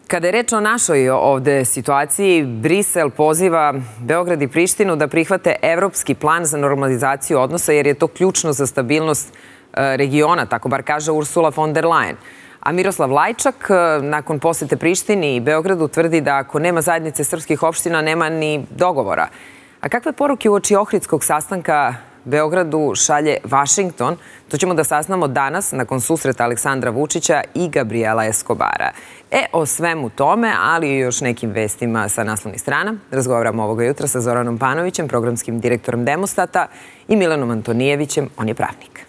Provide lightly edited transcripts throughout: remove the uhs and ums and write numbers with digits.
Kada je reč o našoj ovde situaciji, Brisel poziva Beograd i Prištinu da prihvate evropski plan za normalizaciju odnosa, jer je to ključno za stabilnost regiona, tako bar kaže Ursula von der Leyen. A Miroslav Lajčak, nakon posete Prištini i Beogradu, tvrdi da ako nema zajednice srpskih opština, nema ni dogovora. A kakve poruke uoči ohridskog sastanka Beogradu šalje Vašington? To ćemo da saznamo danas, nakon susreta Aleksandra Vučića i Gabriela Eskobara. O svemu tome, ali i još nekim vestima sa naslovnih strana, razgovaramo ovoga jutra sa Zoranom Panovićem, programskim direktorom Demostata, i Milanom Antonijevićem, on je pravnik.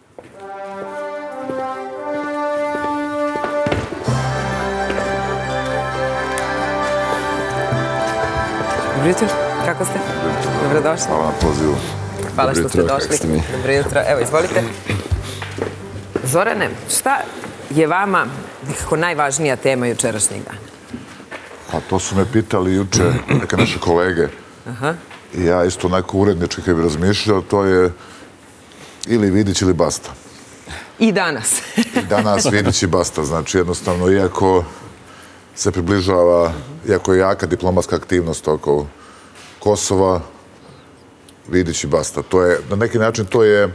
Dobro jutro, kako ste? Dobrodošli. Hvala na pozivu. Hvala što ste došli. Dobro jutro. Evo, izvolite. Zorane, šta je vama nekako najvažnija tema jučerašnjeg dana? Pa to su me pitali juče neke naše kolege. I ja isto onako urednički kad bi razmišljao, to je ili Vidić ili basta. I danas. I danas Vidić i basta. Znači, jednostavno, iako se približava, iako je jaka diplomatska aktivnost oko Kosova, Vidić i basta. To je, na neki način,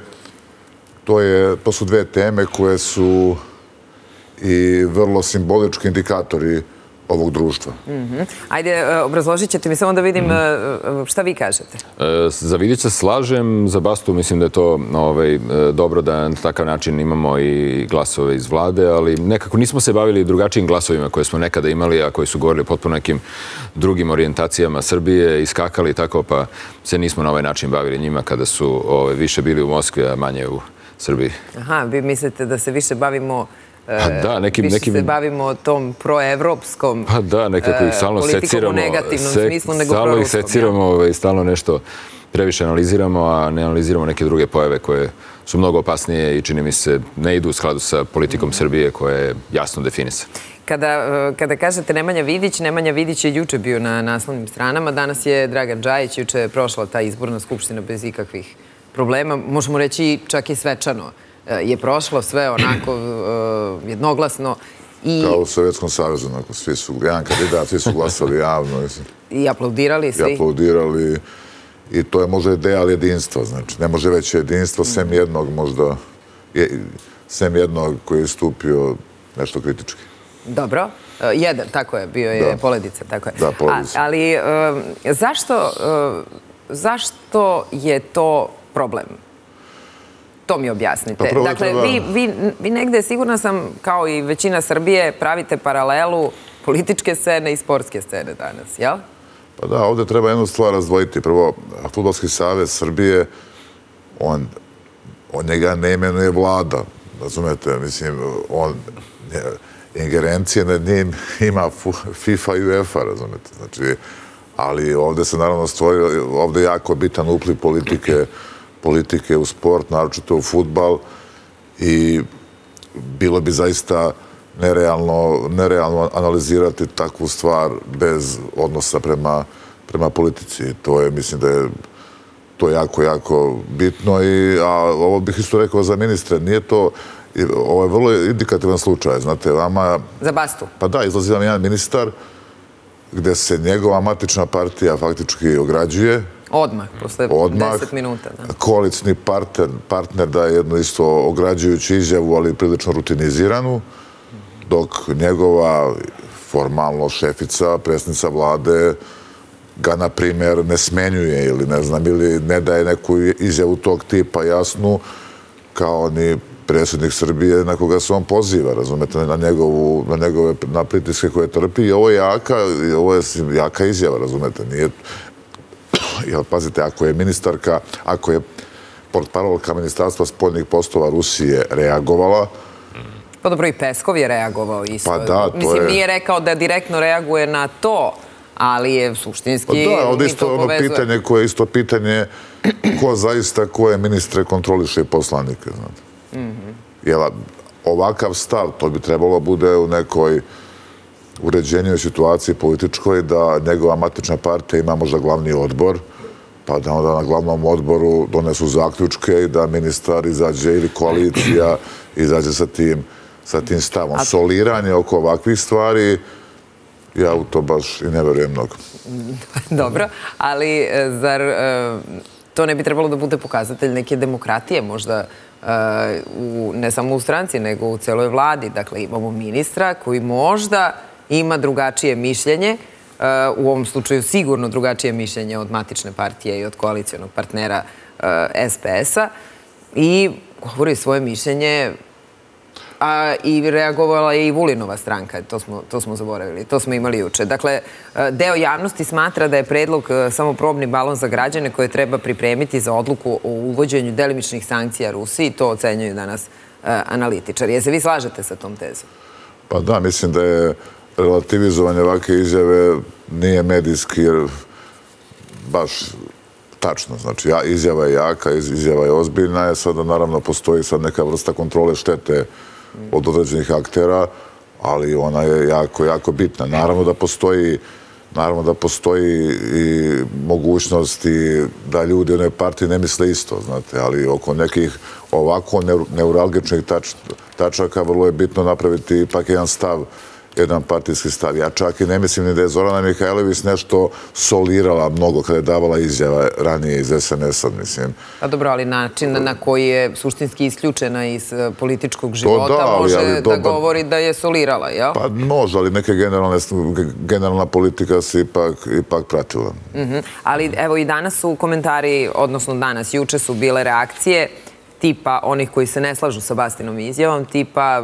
to su dve teme koje su i vrlo simbolički indikatori ovog društva. Ajde, obrazložit ćete mi samo da vidim šta vi kažete. Za Vidića se slažem, za Bastu mislim da je to dobro da na takav način imamo i glasove iz vlade, ali nekako nismo se bavili drugačijim glasovima koje smo nekada imali, a koji su govorili potpuno nekim drugim orijentacijama Srbije, iskakali i tako, pa se nismo na ovaj način bavili njima kada su više bili u Moskvi, a manje u Srbiji. Aha, vi mislite da se više bavimo više se bavimo tom proevropskom politikom u negativnom smislu nego proevropskom. Stalno ih seciramo i stalno nešto previše analiziramo, a ne analiziramo neke druge pojave koje su mnogo opasnije i čini mi se ne idu u skladu sa politikom Srbije koja je jasno definisana. Kada kažete Nemanja Vidić je juče bio na naslovnim stranama, danas je Dragan Džajić, juče je prošla ta izborna skupština bez ikakvih problema, možemo reći čak i svečano je prošlo sve onako jednoglasno. Kao u Sovjetskom savezu, svi su, jedan kandidat, svi su glasali javno. I aplaudirali svi. I aplaudirali. I to je možda ideal jedinstva, znači ne može veće jedinstvo, sem jednog možda, sem jednog koji je stupio nešto kritički. Dobro. Jedan, tako je, bio je Poledica, tako je. Da, Poledica. Ali zašto je to problem? To mi objasnite. Dakle, vi negde, sigurna sam, kao i većina Srbije, pravite paralelu političke scene i sportske scene danas, jel? Pa da, ovdje treba jednu stvar razdvojiti. Prvo, Fudbalski savez Srbije, on njega ne imenuje vlada, razumete, mislim, ingerencije nad njim ima FIFA i UEFA, razumete, znači, ali ovdje se naravno stvorio, ovdje je jako bitan upliv politike u sport, naročito u fudbal, i bilo bi zaista nerealno analizirati takvu stvar bez odnosa prema politici. To je, mislim da je to jako bitno, a ovo bih isto rekao za ministre, nije to, ovo je vrlo indikativan slučaj, znate, vama... Za Bastu? Pa da, izlazi vam jedan ministar gde se njegova matična partija faktički ograđuje. Odmah, posle 10 minuta. Koalicijni partner daje jednu isto ograđujuću izjavu, ali prilično rutiniziranu, dok njegova formalno šefica, predsjednica vlade, ga, na primjer, ne smenjuje ili ne znam, ili ne daje neku izjavu tog tipa jasnu, kao ni predsjednik Srbije na koga se on poziva, razumete, na pritiske koje trpi. I ovo je jaka izjava, razumete, nije... Jer, pazite, ako je ministarka, ako je portparolka Ministarstva spoljnih poslova Rusije reagovala... Pa dobro, i Peskov je reagovao isto. Pa da, to je... Mislim, nije rekao da direktno reaguje na to, ali je suštinski... Pa da, ovdje isto ono pitanje koje je isto pitanje ko zaista, koje ministre kontroliše i poslanike, znate. Jer ovakav stav, to bi trebalo bude u nekoj uređenijoj situaciji političkoj, da njegova matična partija ima možda glavni odbor, pa da onda na glavnom odboru donesu zaključke i da ministar izađe ili koalicija izađe sa tim stavom. Soliranje oko ovakvih stvari Ja u to baš i ne verujem mnogo. Dobro, ali zar to ne bi trebalo da bude pokazatelj neke demokratije možda ne samo u stranci, nego u celoj vladi? Dakle, imamo ministra koji možda ima drugačije mišljenje, u ovom slučaju sigurno drugačije mišljenje od matične partije i od koalicionog partnera SPS-a i govori svoje mišljenje, i reagovala je i Vulinova stranka, to smo zaboravili, to smo imali juče. Dakle, deo javnosti smatra da je predlog samo probni balon za građane koje treba pripremiti za odluku o uvođenju delimičnih sankcija Rusiji, to ocenjuju danas analitičari. Jel se vi slažete sa tom tezom? Pa da, mislim da je relativizovanje ovake izjave nije medijski baš tačno. Znači, izjava je jaka, izjava je ozbiljna, sada naravno postoji sad neka vrsta kontrole štete od određenih aktera, ali ona je jako, jako bitna. Naravno da postoji i mogućnost da ljudi u jednoj partiji ne misle isto, znate, ali oko nekih ovako neuralgičnih tačaka vrlo je bitno napraviti ipak jedan partijski stav. Ja čak i ne mislim ni da je Zorana Mihajlović nešto solirala mnogo kada je davala izjava ranije iz SNS-a, mislim. Pa dobro, ali način na koji je suštinski isključena iz političkog života može da govori da je solirala, jel? Pa može, ali neka generalna politika se ipak pratila. Ali evo i danas su komentari, odnosno danas, juče su bile reakcije tipa onih koji se ne slažu sa Bastinom izjavom, tipa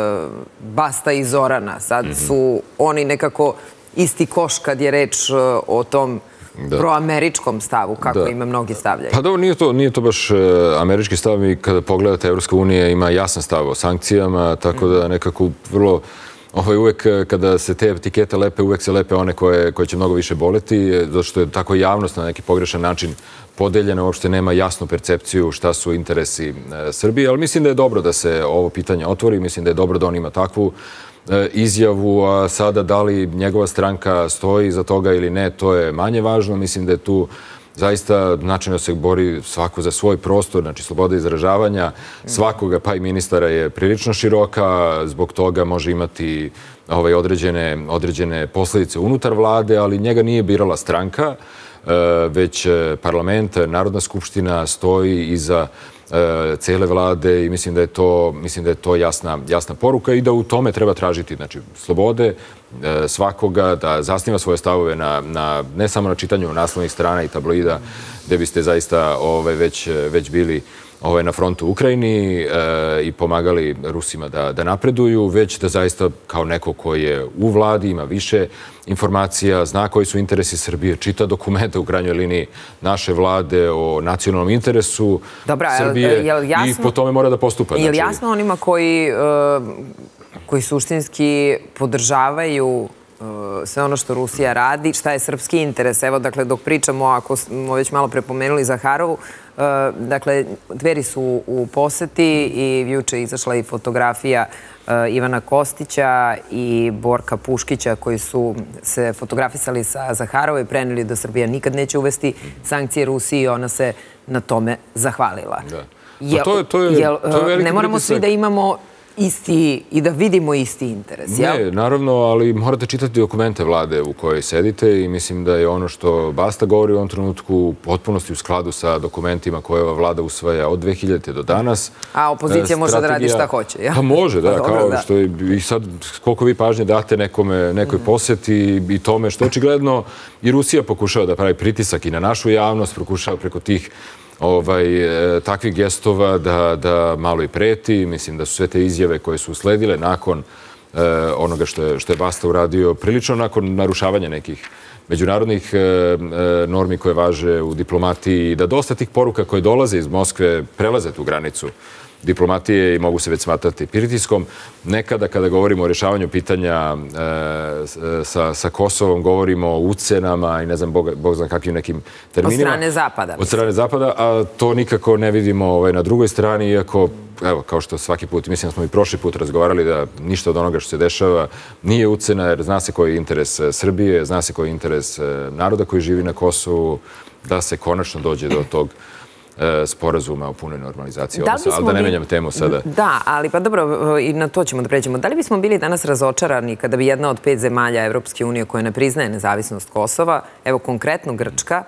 Basta i Zorana. Sad su oni nekako isti koš kad je reč o tom proameričkom stavu, kako ime mnogi stavljaju. Pa dobro, nije to baš američki stav. I kada pogledate, Evropska unija ima jasan stav o sankcijama, tako da nekako vrlo... Uvek kada se te etikete lepe, uvek se lepe one koje će mnogo više boleti, zato što je tako javnost na neki pogrešan način podeljena, uopšte nema jasnu percepciju šta su interesi Srbije, ali mislim da je dobro da se ovo pitanje otvori, mislim da je dobro da on ima takvu izjavu, a sada da li njegova stranka stoji iza toga ili ne, to je manje važno. Mislim da je tu zaista značajno se bori svako za svoj prostor, znači sloboda izražavanja svakoga, pa i ministara je prilično široka, zbog toga može imati određene posljedice unutar vlade, ali njega nije birala stranka, već parlament, Narodna skupština stoji iza cele vlade i mislim da je to jasna poruka i da u tome treba tražiti slobode svakoga, da zasniva svoje stavove ne samo na čitanju naslovnih strana i tabloida gde biste zaista već bili na frontu u Ukrajini i pomagali Rusima da napreduju, već da zaista kao neko koji je u vladi, ima više informacija, zna koji su interesi Srbije, čita dokumente u krajnjoj liniji naše vlade o nacionalnom interesu Srbije i po tome mora da postupa. Je li jasno onima koji suštinski podržavaju sve ono što Rusija radi, šta je srpski interes? Evo, dakle, dok pričamo, ako smo već malo prepomenuli Zaharovu, dakle, Dveri su u poseti i juče izašla i fotografija Ivana Kostića i Borka Puškića koji su se fotografisali sa Zaharove i preneli da Srbija nikad neće uvesti sankcije Rusiji i ona se na tome zahvalila. Ne moramo svi da imamo isti i da vidimo isti interes, jel? Ne, naravno, ali morate čitati dokumente vlade u kojoj sedite i mislim da je ono što Basta govori u ovom trenutku u potpunosti u skladu sa dokumentima koje ova vlada usvaja od 2000. do danas. A opozicija može da radi šta hoće, jel? Pa može, da, kao što je i sad koliko vi pažnje date nekoj poseti i tome što očigledno i Rusija pokušava da pravi pritisak i na našu javnost, pokušava preko tih takvih gestova da malo i preti. Mislim da su sve te izjave koje su usledile nakon onoga što je Basta uradio, prilično nakon narušavanja nekih međunarodnih normi koje važe u diplomatiji i da dosta tih poruka koje dolaze iz Moskve prelaze tu granicu diplomatije i mogu se već smatrati pritiskom. Nekada kada govorimo o rješavanju pitanja sa Kosovom, govorimo o ucenama i ne znam, Bog zna kakvim nekim terminima. Od strane Zapada. Od strane Zapada, a to nikako ne vidimo na drugoj strani, iako, evo, kao što svaki put, mislim da smo i prošli put razgovarali da ništa od onoga što se dešava nije ucena, jer zna se koji je interes Srbije, zna se koji je interes naroda koji živi na Kosovu, da se konačno dođe do tog sporazuma o punoj normalizaciji odnosa, ali da ne menjam temu sada. Da, ali pa dobro, i na to ćemo da pređemo. Da li bismo bili danas razočarani kada bi jedna od 5 zemalja Evropske unije koja ne priznaje nezavisnost Kosova, evo konkretno Grčka,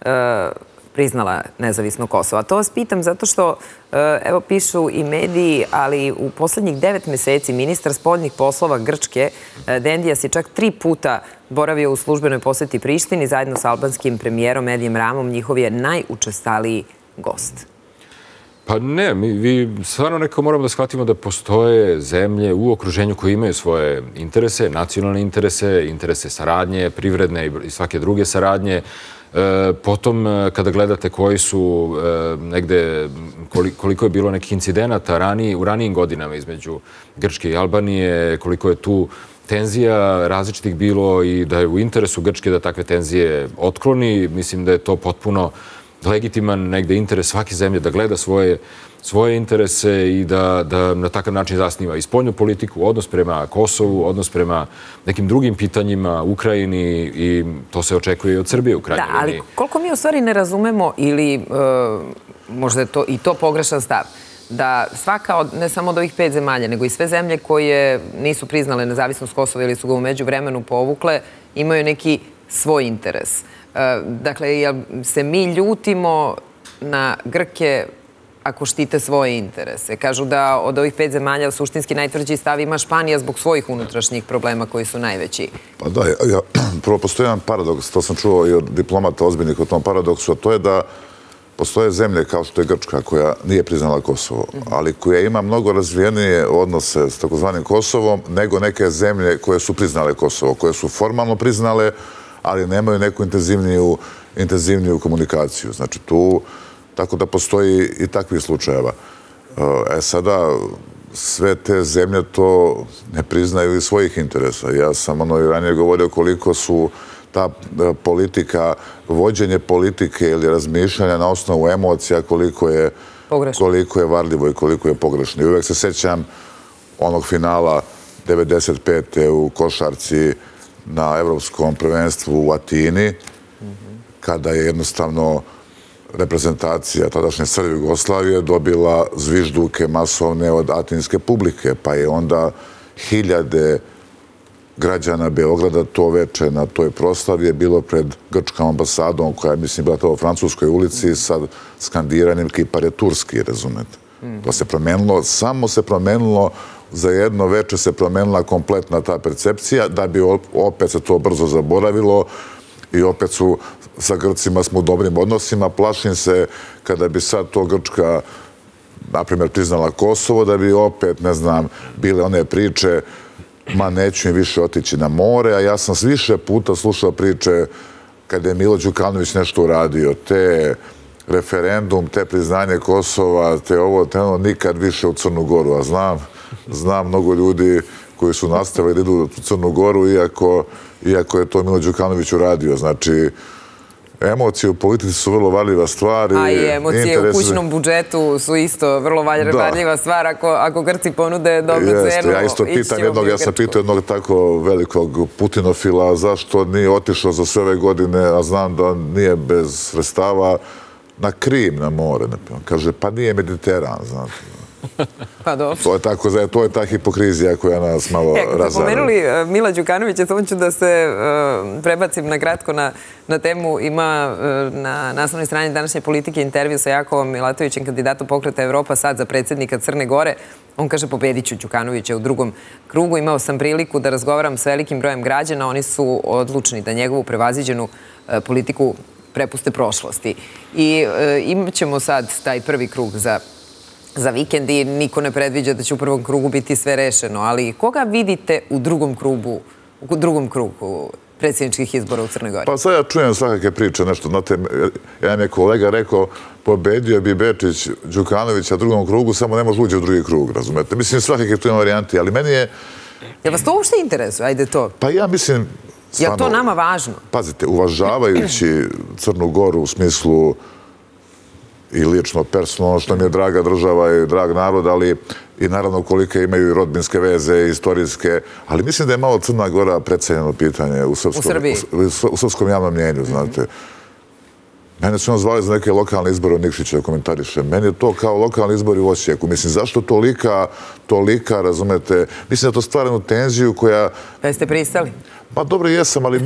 priznala nezavisno Kosovo? A to vas pitam zato što, evo, pišu i mediji, ali u poslednjih 9 meseci ministar spoljnih poslova Grčke, Dendijas, je čak 3 puta boravio u službenoj poseti Prištini zajedno sa albanskim premijerom Edijem Ramom. Njihov je najučestaliji gost. Pa ne, vi stvarno nekako moramo da shvatimo da postoje zemlje u okruženju koje imaju svoje interese, nacionalne interese, interese saradnje, privredne i svake druge saradnje. Potom, kada gledate koji su negde, koliko je bilo nekih incidenata u ranijim godinama između Grčke i Albanije, koliko je tu tenzija različitih bilo i da je u interesu Grčke da takve tenzije otkloni. Mislim da je to potpuno legitiman negde interes svake zemlje da gleda svoje interese i da na takav način zasniva i spoljnu politiku, odnos prema Kosovu, odnos prema nekim drugim pitanjima, Ukrajini, i to se očekuje i od Srbije u krajnjoj liniji. Da, ali koliko mi u stvari ne razumemo, ili možda je to i to pogrešan stav, da svaka, ne samo od ovih 5 zemalja, nego i sve zemlje koje nisu priznale nezavisnost Kosova ili su ga u međuvremenu povukle, imaju neki svoj interes. Dakle, jel se mi ljutimo na Grke ako štite svoje interese? Kažu da od ovih 5 zemalja suštinski najtvrđi stav ima Španija zbog svojih unutrašnjih problema koji su najveći. Pa da, prvo postoji jedan paradoks, to sam čuo i od diplomata ozbiljnih o tom paradoksu, a to je da postoje zemlje kao što je Grčka koja nije priznala Kosovo, ali koja ima mnogo razvijenije odnose s takozvanim Kosovom nego neke zemlje koje su priznale Kosovo, koje su formalno priznale, ali nemaju neku intenzivniju komunikaciju. Znači tu, tako da postoji i takvih slučajeva. Sada sve te zemlje to ne priznaju iz svojih interesa. Ja sam i ranije govorio koliko su ta politika, vođenje politike ili razmišljanja na osnovu emocija, koliko je varljivo i koliko je pogrešno. I uvek se sećam onog finala 95. u košarci na evropskom prvenstvu u Atini, kada je jednostavno reprezentacija tadašnje Srbije i Jugoslavije dobila zvižduke masovne od atinske publike, pa je onda hiljade građana Beograda to veče na toj proslavi je bilo pred grčkom ambasadom, koja je, mislim, bila to u Francuskoj ulici, sa skandiranjem Kipar je turski, razumete. To se promenilo, samo se promenilo, za jedno veče se promenila kompletna ta percepcija, da bi opet se to brzo zaboravilo i opet su sa Grcima smo u dobrim odnosima. Plašim se kada bi sad to Grčka, na primjer, priznala Kosovo, da bi opet, ne znam, bile one priče, ma neću im više otići na more, a ja sam više puta slušao priče kada je Milo Đukanović nešto uradio, te referendum, te priznanje Kosova, te ovo, te ono, nikad više u Crnu Goru, a znam mnogo ljudi koji su nastavili da idu u Crnu Goru, iako je to Milo Đukanović uradio. Znači, emocije u politici su vrlo varljiva stvar. A i emocije u kućnom budžetu su isto vrlo varljiva stvar. Ako Grci ponude dobru cenu, ja isto pitam jednog, ja sam pitao jednog tako velikog putinofila zašto nije otišao za sve ove godine, a znam da nije bez sredstava, na Krim, na more. Kaže, pa nije Mediteran, znate. Pa dobro. To je ta hipokrizija koja nas malo razara. Kad ste pomenuli Mila Đukanovića, samo ću da se prebacim na kratko na temu. Ima na naslovnoj strani današnje Politike intervju sa Jakovom Milatovićem, kandidatom Pokreta Evropa, sad za predsjednika Crne Gore. On kaže, pobedit ću Đukanovića u drugom krugu. Imao sam priliku da razgovaram s velikim brojem građana. Oni su odlučni da njegovu prevaziđenu politiku prepuste prošlosti. I imat ćemo sad taj prvi krug za vikend i niko ne predviđa da će u prvom krugu biti sve rešeno. Ali koga vidite u drugom krugu predsjedničkih izbora u Crnoj Gori? Pa sad ja čujem svakake priče, nešto. Znate, jedan je kolega rekao, pobedio bi Bečić Đukanovića u drugom krugu, samo ne može uđe u drugi krug, razumete? Mislim, svakake tu ima varijanti, ali meni je... Jel vas to uopšte interesuje? Ajde to. Pa ja mislim... Je li to nama važno? Pazite, uvažavajući Crnu Goru u smislu i lično, personalno, što mi je draga država i drag narod, ali i naravno kolike imaju i rodbinske veze, istorijske, ali mislim da je malo Crna Gora precenjeno pitanje u srpskom javnom mnjenju, znate. Mene su ono zvali za neke lokalne izbore u Nikšiću da komentarišem. Meni je to kao lokalni izbori u Osijeku. Mislim, zašto tolika, razumete, mislim da to stvara jednu tenziju koja... Pa jeste pristali? Pa dobro jesam, ali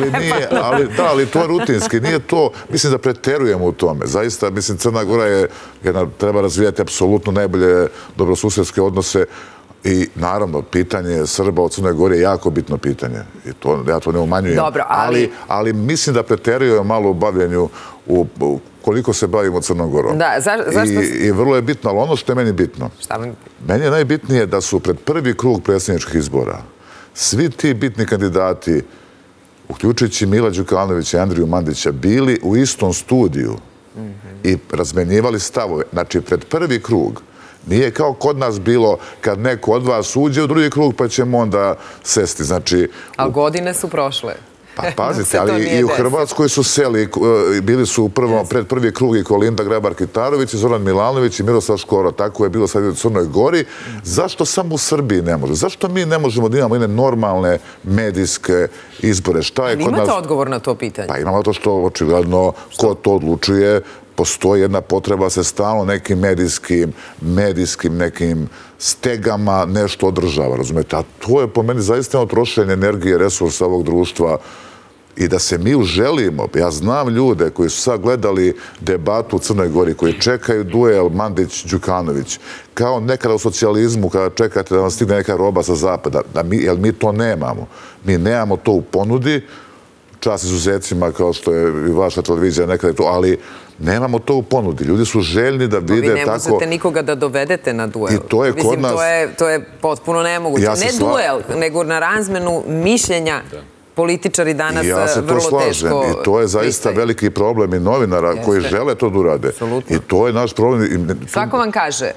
to je rutinski, nije to, mislim da preterujemo u tome. Zaista, mislim, Crna Gora je, treba razvijati apsolutno najbolje dobrosusedske odnose i naravno, pitanje Srba u Crnoj Gori je jako bitno pitanje. I ja to ne umanjujem. Dobro, ali mislim da preterujemo malo u bavljenju koliko se bavimo Crnom Gorom. Da, zašto... I vrlo je bitno, ali ono što je meni bitno. Šta vam... Meni je najbitnije da su pred prvi krug predsjedničkih izbora svi ti bitni kandidati, uključujući Mila Đukanovića i Andriju Mandića, bili u istom studiju i razmenjivali stavove. Znači, pred prvi krug nije kao kod nas bilo kad neko od vas uđe u drugi krug pa ćemo onda sesti. Znači... Ali godine su prošle. Pa pazite, ali i u Hrvatskoj su seli, bili su pred prvi krug i Kolinda Grabar-Kitarović i Zoran Milanović i Miroslav Škoro. Tako je bilo sad i u Crnoj Gori. Zašto samo u Srbiji ne može? Zašto mi ne možemo da imamo jedne normalne medijske izbore? Ali imate odgovor na to pitanje? Pa imamo to što očigledno ko to odlučuje. Postoji jedna potreba se stalno nekim medijskim nekim stegama nešto održava, razumete? A to je po meni zaista trošenje energije, resursa ovog društva i da se mi uželimo. Ja znam ljude koji su sad gledali debatu u Crnoj Gori, koji čekaju duel Mandić-Đukanović, kao nekada u socijalizmu, kada čekate da vam stigne neka roba sa zapada, jer mi to nemamo. Mi nemamo to u ponudi, čast izuzecima kao što je i vaša televizija nekada je to, ali nemamo to u ponudi. Ljudi su željni da vide tako... Vi ne možete nikoga da dovedete na duel. I to je kod nas... To je potpuno nemoguće. Ne duel, nego na razmenu mišljenja političari danas vrlo teško... Ja se to slažem i to je zaista veliki problem i novinara koji žele to da urade. I to je naš problem. Svako vam kaže,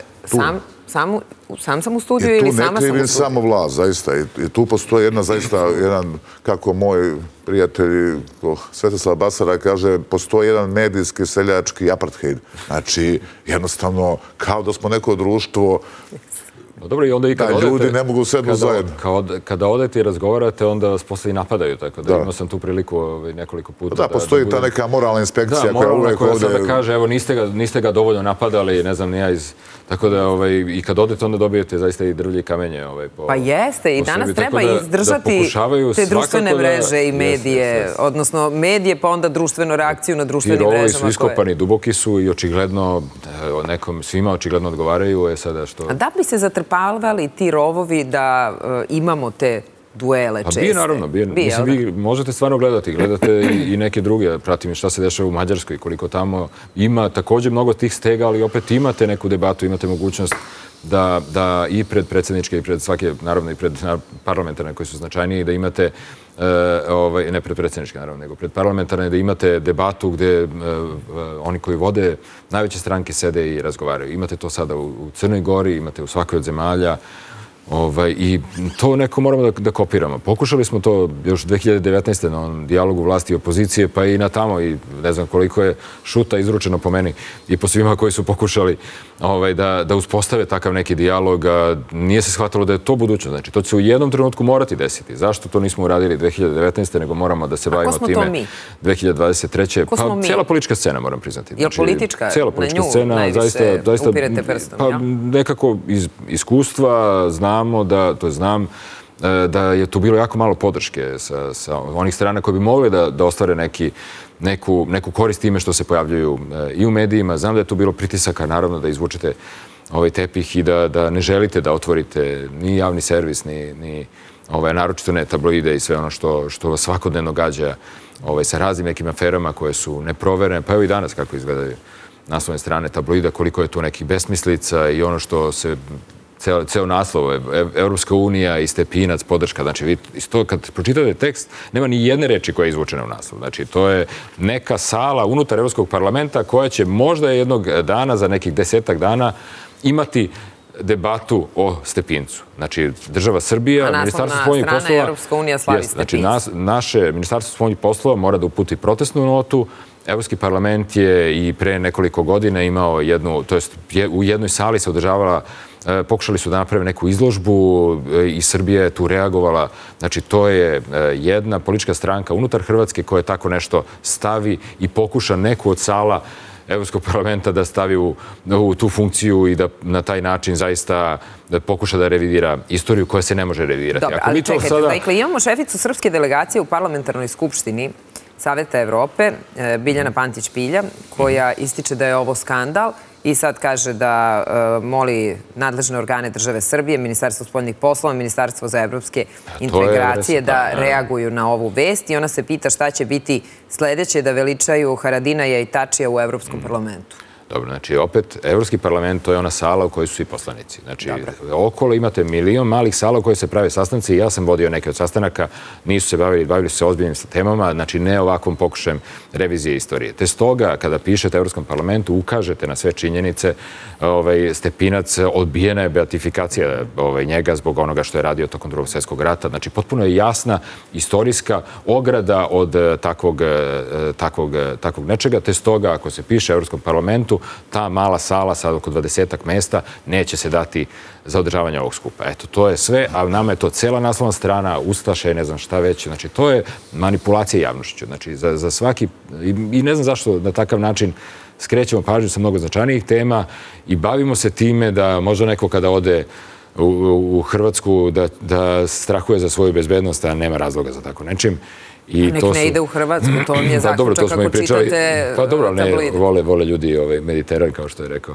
sam sam u studiju ili sama sam u studiju? I tu ne krivim samo vlast, zaista. I tu postoji jedan, kako moj prijatelj Svetoslav Basara kaže, postoji jedan medijski seljački apartheid. Znači, jednostavno, kao da smo neko društvo da ljudi ne mogu sednu zajedno. Kada odete i razgovarate, onda vas posle i napadaju, tako da imao sam tu priliku nekoliko puta. Da, postoji ta neka moralna inspekcija koja uvek ovdje... Da, moralna koja sada kaže, evo, niste ga dovoljno napadali, ne znam, nija iz... Tako da i kad odete, onda dobijete zaista i drvlje i kamenje. Pa jeste, i danas treba izdržati te društvene mreže i medije, odnosno medije, pa onda društvenu reakciju na društvenim mrežama. Ti rovovi su iskopani, duboki su i očigledno, svima očigledno odgovaraju. A da bi se zatrpavali ti rovovi da imamo te duele česte? Pa bije, naravno. Mislim, vi možete stvarno gledati. Gledate i neke druge. Pratim šta se dešava u Mađarskoj, koliko tamo ima također mnogo tih stega, ali opet imate neku debatu, imate mogućnost da i pred predsjedničke i pred svake, naravno i pred parlamentarne koji su značajniji, da imate, ne pred predsjedničke naravno, nego pred parlamentarne, da imate debatu gdje oni koji vode najveće stranke sede i razgovaraju. Imate to sada u Crnoj Gori, imate u svakoj od zemalja. I to neko moramo da kopiramo. Pokušali smo to još 2019. na onom dijalogu vlasti i opozicije, pa i na tamo, i ne znam koliko je šuta izručeno po meni i po svima koji su pokušali da uspostave takav neki dijalog. Nije se shvatalo da je to budućnost. Znači, to će se u jednom trenutku morati desiti. Zašto to nismo uradili 2019. nego moramo da se bavimo time 2023. Pa cijela politička scena, moram priznati. Je li politička? Cijela politička scena, najviše upirete prstom, ja? Pa nekako iz iskustva znam da je tu bilo jako malo podrške sa onih strana koji bi mogli da ostvare neku korist time što se pojavljaju i u medijima. Znam da je tu bilo pritisaka, naravno, da izvučete ovaj tepih i da ne želite da otvorite ni javni servis, ni naročito ne tabloide i sve ono što svakodnevno gađa sa raznim nekim aferama koje su neproverene. Pa evo i danas kako izgledaju naslovne strane tabloida, koliko je tu nekih besmislica i ono što se... Ceo naslov, Evropska unija i Stepinac, podrška. Znači, kad pročitate tekst, nema ni jedne reči koja je izvučena u naslov. Znači, to je neka sala unutar Evropskog parlamenta koja će možda jednog dana, za nekih 10-ak dana, imati debatu o Stepincu. Znači, država Srbija, Ministarstvo spoljnih poslova... A naslovna strana Evropska unija slavi Stepincu. Znači, naše Ministarstvo spoljnih poslova mora da uputi protestnu notu Evropski parlament je i pre nekoliko godina imao jednu, to jest u jednoj sali se održavala, pokušali su da naprave neku izložbu i Srbija je tu reagovala. Znači, to je jedna politička stranka unutar Hrvatske koja tako nešto stavi i pokuša neku od sala Evropskog parlamenta da stavi u tu funkciju i da na taj način zaista pokuša da revidira istoriju koja se ne može revidirati. Dobro, ali čekajte, dakle, imamo šeficu srpske delegacije u parlamentarnoj skupštini Saveta Evrope, Biljana Pantić-Pilja, koja ističe da je ovo skandal i sad kaže da moli nadležne organe države Srbije, Ministarstvo spoljnih poslova, Ministarstvo za evropske integracije da reaguju na ovu vest i ona se pita šta će biti sledeće da veličaju Haradinaja i Tačija u Evropskom parlamentu. Dobro, znači opet, Evropski parlament to je ona sala u kojoj su svi poslanici. Znači, okolo imate milion malih sala u kojoj se prave sastanci i ja sam vodio neke od sastanaka, nisu se bavili su se ozbiljnim temama, znači ne ovakvom pokušajem revizije istorije. Te stoga, kada pišete Evropskom parlamentu, ukažete na sve činjenice, Stepinac, odbijena je beatifikacija njega zbog onoga što je radio tokom Drugog svjetskog rata. Znači, potpuno je jasna istorijska ograda od takvog nečega. Te stoga, ako se piše Evropskom parlamentu, ta mala sala sad oko 20-ak mesta neće se dati za održavanje ovog skupa. Eto, to je sve, a nama je to cela naslovna strana, ustaše, ne znam šta već. Znači, to je manipulacija javnošću. Znači, za svaki... I ne znam zašto na takav način skrećemo pažnju sa mnogo značajnijih tema i bavimo se time da možda neko kada ode u Hrvatsku da strahuje za svoju bezbednost, a nema razloga za tako nečim. Nek ne ide u Hrvatsku, to vam je zaključak kako čitate tabloide. Vole ljudi Mediteran, kao što je rekao.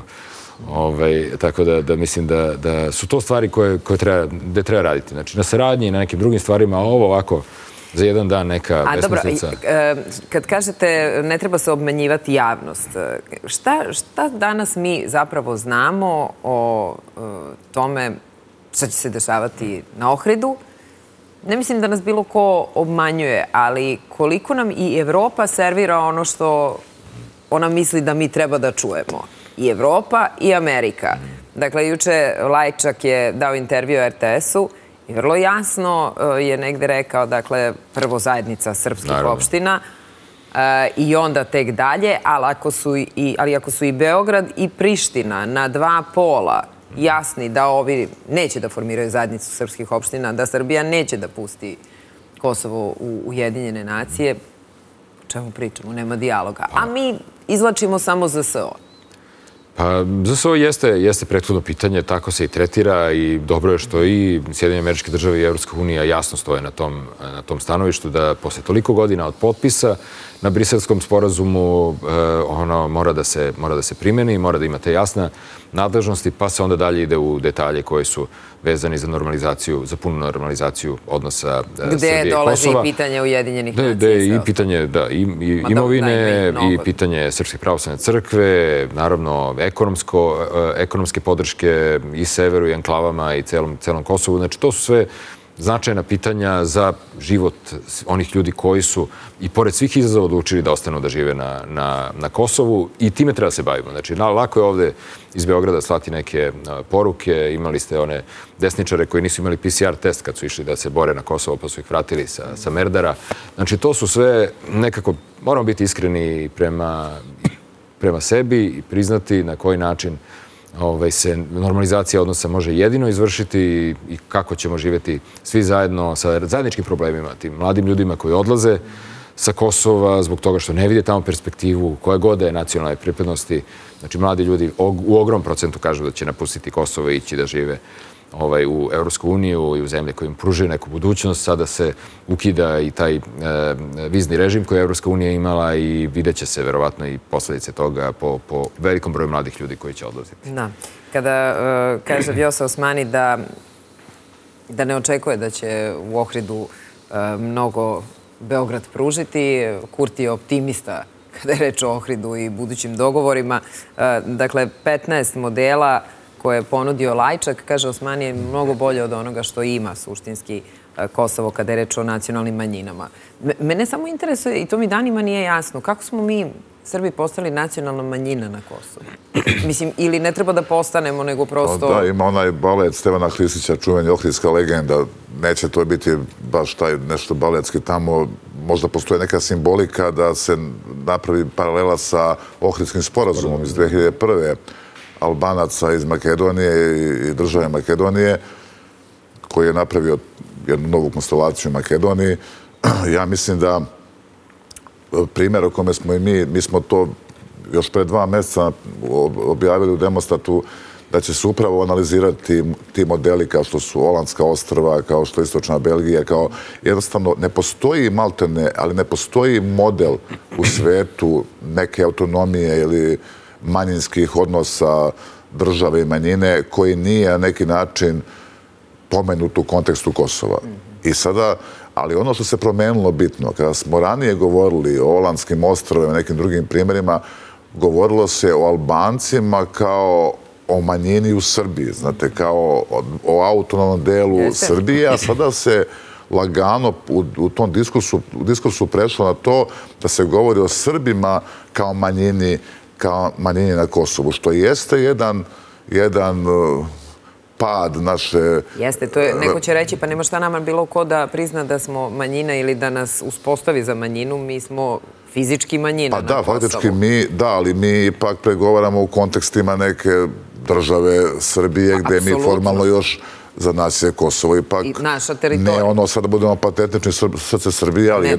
Tako da mislim da su to stvari koje treba raditi. Znači, na saradnji i na nekim drugim stvarima, ovo ovako za jedan dan neka besmislica. Kad kažete ne treba se obmanjivati javnost, šta danas mi zapravo znamo o tome šta će se dešavati na Ohridu? Ne mislim da nas bilo ko obmanjuje, ali koliko nam i Evropa servira ono što ona misli da mi treba da čujemo. I Evropa i Amerika. Dakle, juče Lajčak je dao intervju RTS-u i vrlo jasno je negde rekao, dakle, prvo zajednica srpskih opština i onda tek dalje, ali ako su i Beograd i Priština na dva pola jasni da ovi neće da formiraju zajednicu srpskih opština, da Srbija neće da pusti Kosovo u Ujedinjene nacije, o čemu pričamo, nema dijaloga. A mi izvlačimo samo ZSO. Pa, ZSO jeste prethodno pitanje, tako se i tretira i dobro je što i Sjedinjene Američke Države i Evropska unija jasno stoje na tom stanovištu da posle toliko godina od potpisa na Briselskom sporazumu ono mora da se primeni, mora da imate jasne nadležnosti, pa se onda dalje ide u detalje koji su vezani za normalizaciju, za punu normalizaciju odnosa Srbije i Kosova. Gde dolazi i pitanje Ujedinjenih nacija. Gde i pitanje imovine i pitanje Srpske pravoslavne crkve, naravno ekonomske podrške i severu i enklavama i celom Kosovu. Znači, to su sve značajna pitanja za život onih ljudi koji su i pored svih izazova odlučili da ostanu da žive na Kosovu i time treba da se bavimo. Znači, lako je ovde iz Beograda slati neke poruke. Imali ste one desničare koji nisu imali PCR test kad su išli da se bore na Kosovo, pa su ih vratili sa Merdara. Znači, to su sve nekako, moramo biti iskreni prema sebi i priznati na koji način se normalizacija odnosa može jedino izvršiti i kako ćemo živjeti svi zajedno sa zajedničkim problemima, tim mladim ljudima koji odlaze sa Kosova zbog toga što ne vide tamo perspektivu koja god je nacionalne pripadnosti. Znači, mladi ljudi u ogrom procentu kažu da će napustiti Kosovo i ići da žive u Evropsku uniju i u zemlje koje im pružaju neku budućnost. Sada se ukida i taj vizni režim koji je Evropska unija imala i vidjet će se verovatno i posledice toga po velikom broju mladih ljudi koji će odlaziti. Da. Kada kaže Vjosa Osmani da ne očekuje da će u Ohridu mnogo Beograd pružiti, Kurti je optimista kada je reč o Ohridu i budućim dogovorima. Dakle, 15 modela koje je ponudio Lajčak, kaže Osmani, je mnogo bolje od onoga što ima suštinski Kosovo kada je reč o nacionalnim manjinama. Mene samo interesuje, i to mi danima nije jasno, kako smo mi Srbi postali nacionalna manjina na Kosovu? Mislim, ili ne treba da postanemo, nego prosto... Da, ima onaj balet Stevana Hristića, čuveni ohridska legenda. Neće to biti baš taj nešto baletski tamo. Možda postoje neka simbolika da se napravi paralela sa Ohridskim sporazumom iz 2001. Albanaca iz Makedonije i države Makedonije, koji je napravio jednu novu konstelaciju u Makedoniji. Ja mislim da primjer o kome smo i mi smo to još pre 2 mjeseca objavili u Demostatu, da će se upravo analizirati ti modeli kao što su Olandska ostrva, kao što je Istočna Belgija, kao jednostavno ne postoji maltene, ali ne postoji model u svetu neke autonomije ili manjinskih odnosa države i manjine koji nije na neki način pomenut u kontekstu Kosova. I sada, ali ono što se promenilo bitno, kada smo ranije govorili o Olandskim ostrvima i nekim drugim primjerima, govorilo se o Albancima kao o manjini u Srbiji, znate, kao o autonomnom delu Srbije, a sada se lagano u tom diskursu prešlo na to da se govori o Srbima kao manjini na Kosovu, što jeste jedan pad naše... Jeste, to je, neko će reći, pa nema šta nama bilo ko da prizna da smo manjina ili da nas uspostavi za manjinu, mi smo fizički manjina na Kosovu. Pa da, faktički mi, da, ali mi ipak pregovaramo u kontekstima neke države Srbije, gde mi formalno još za nas je Kosovo ipak... I naša teritorija. Ne ono sad da budemo patetični srce Srbije, ali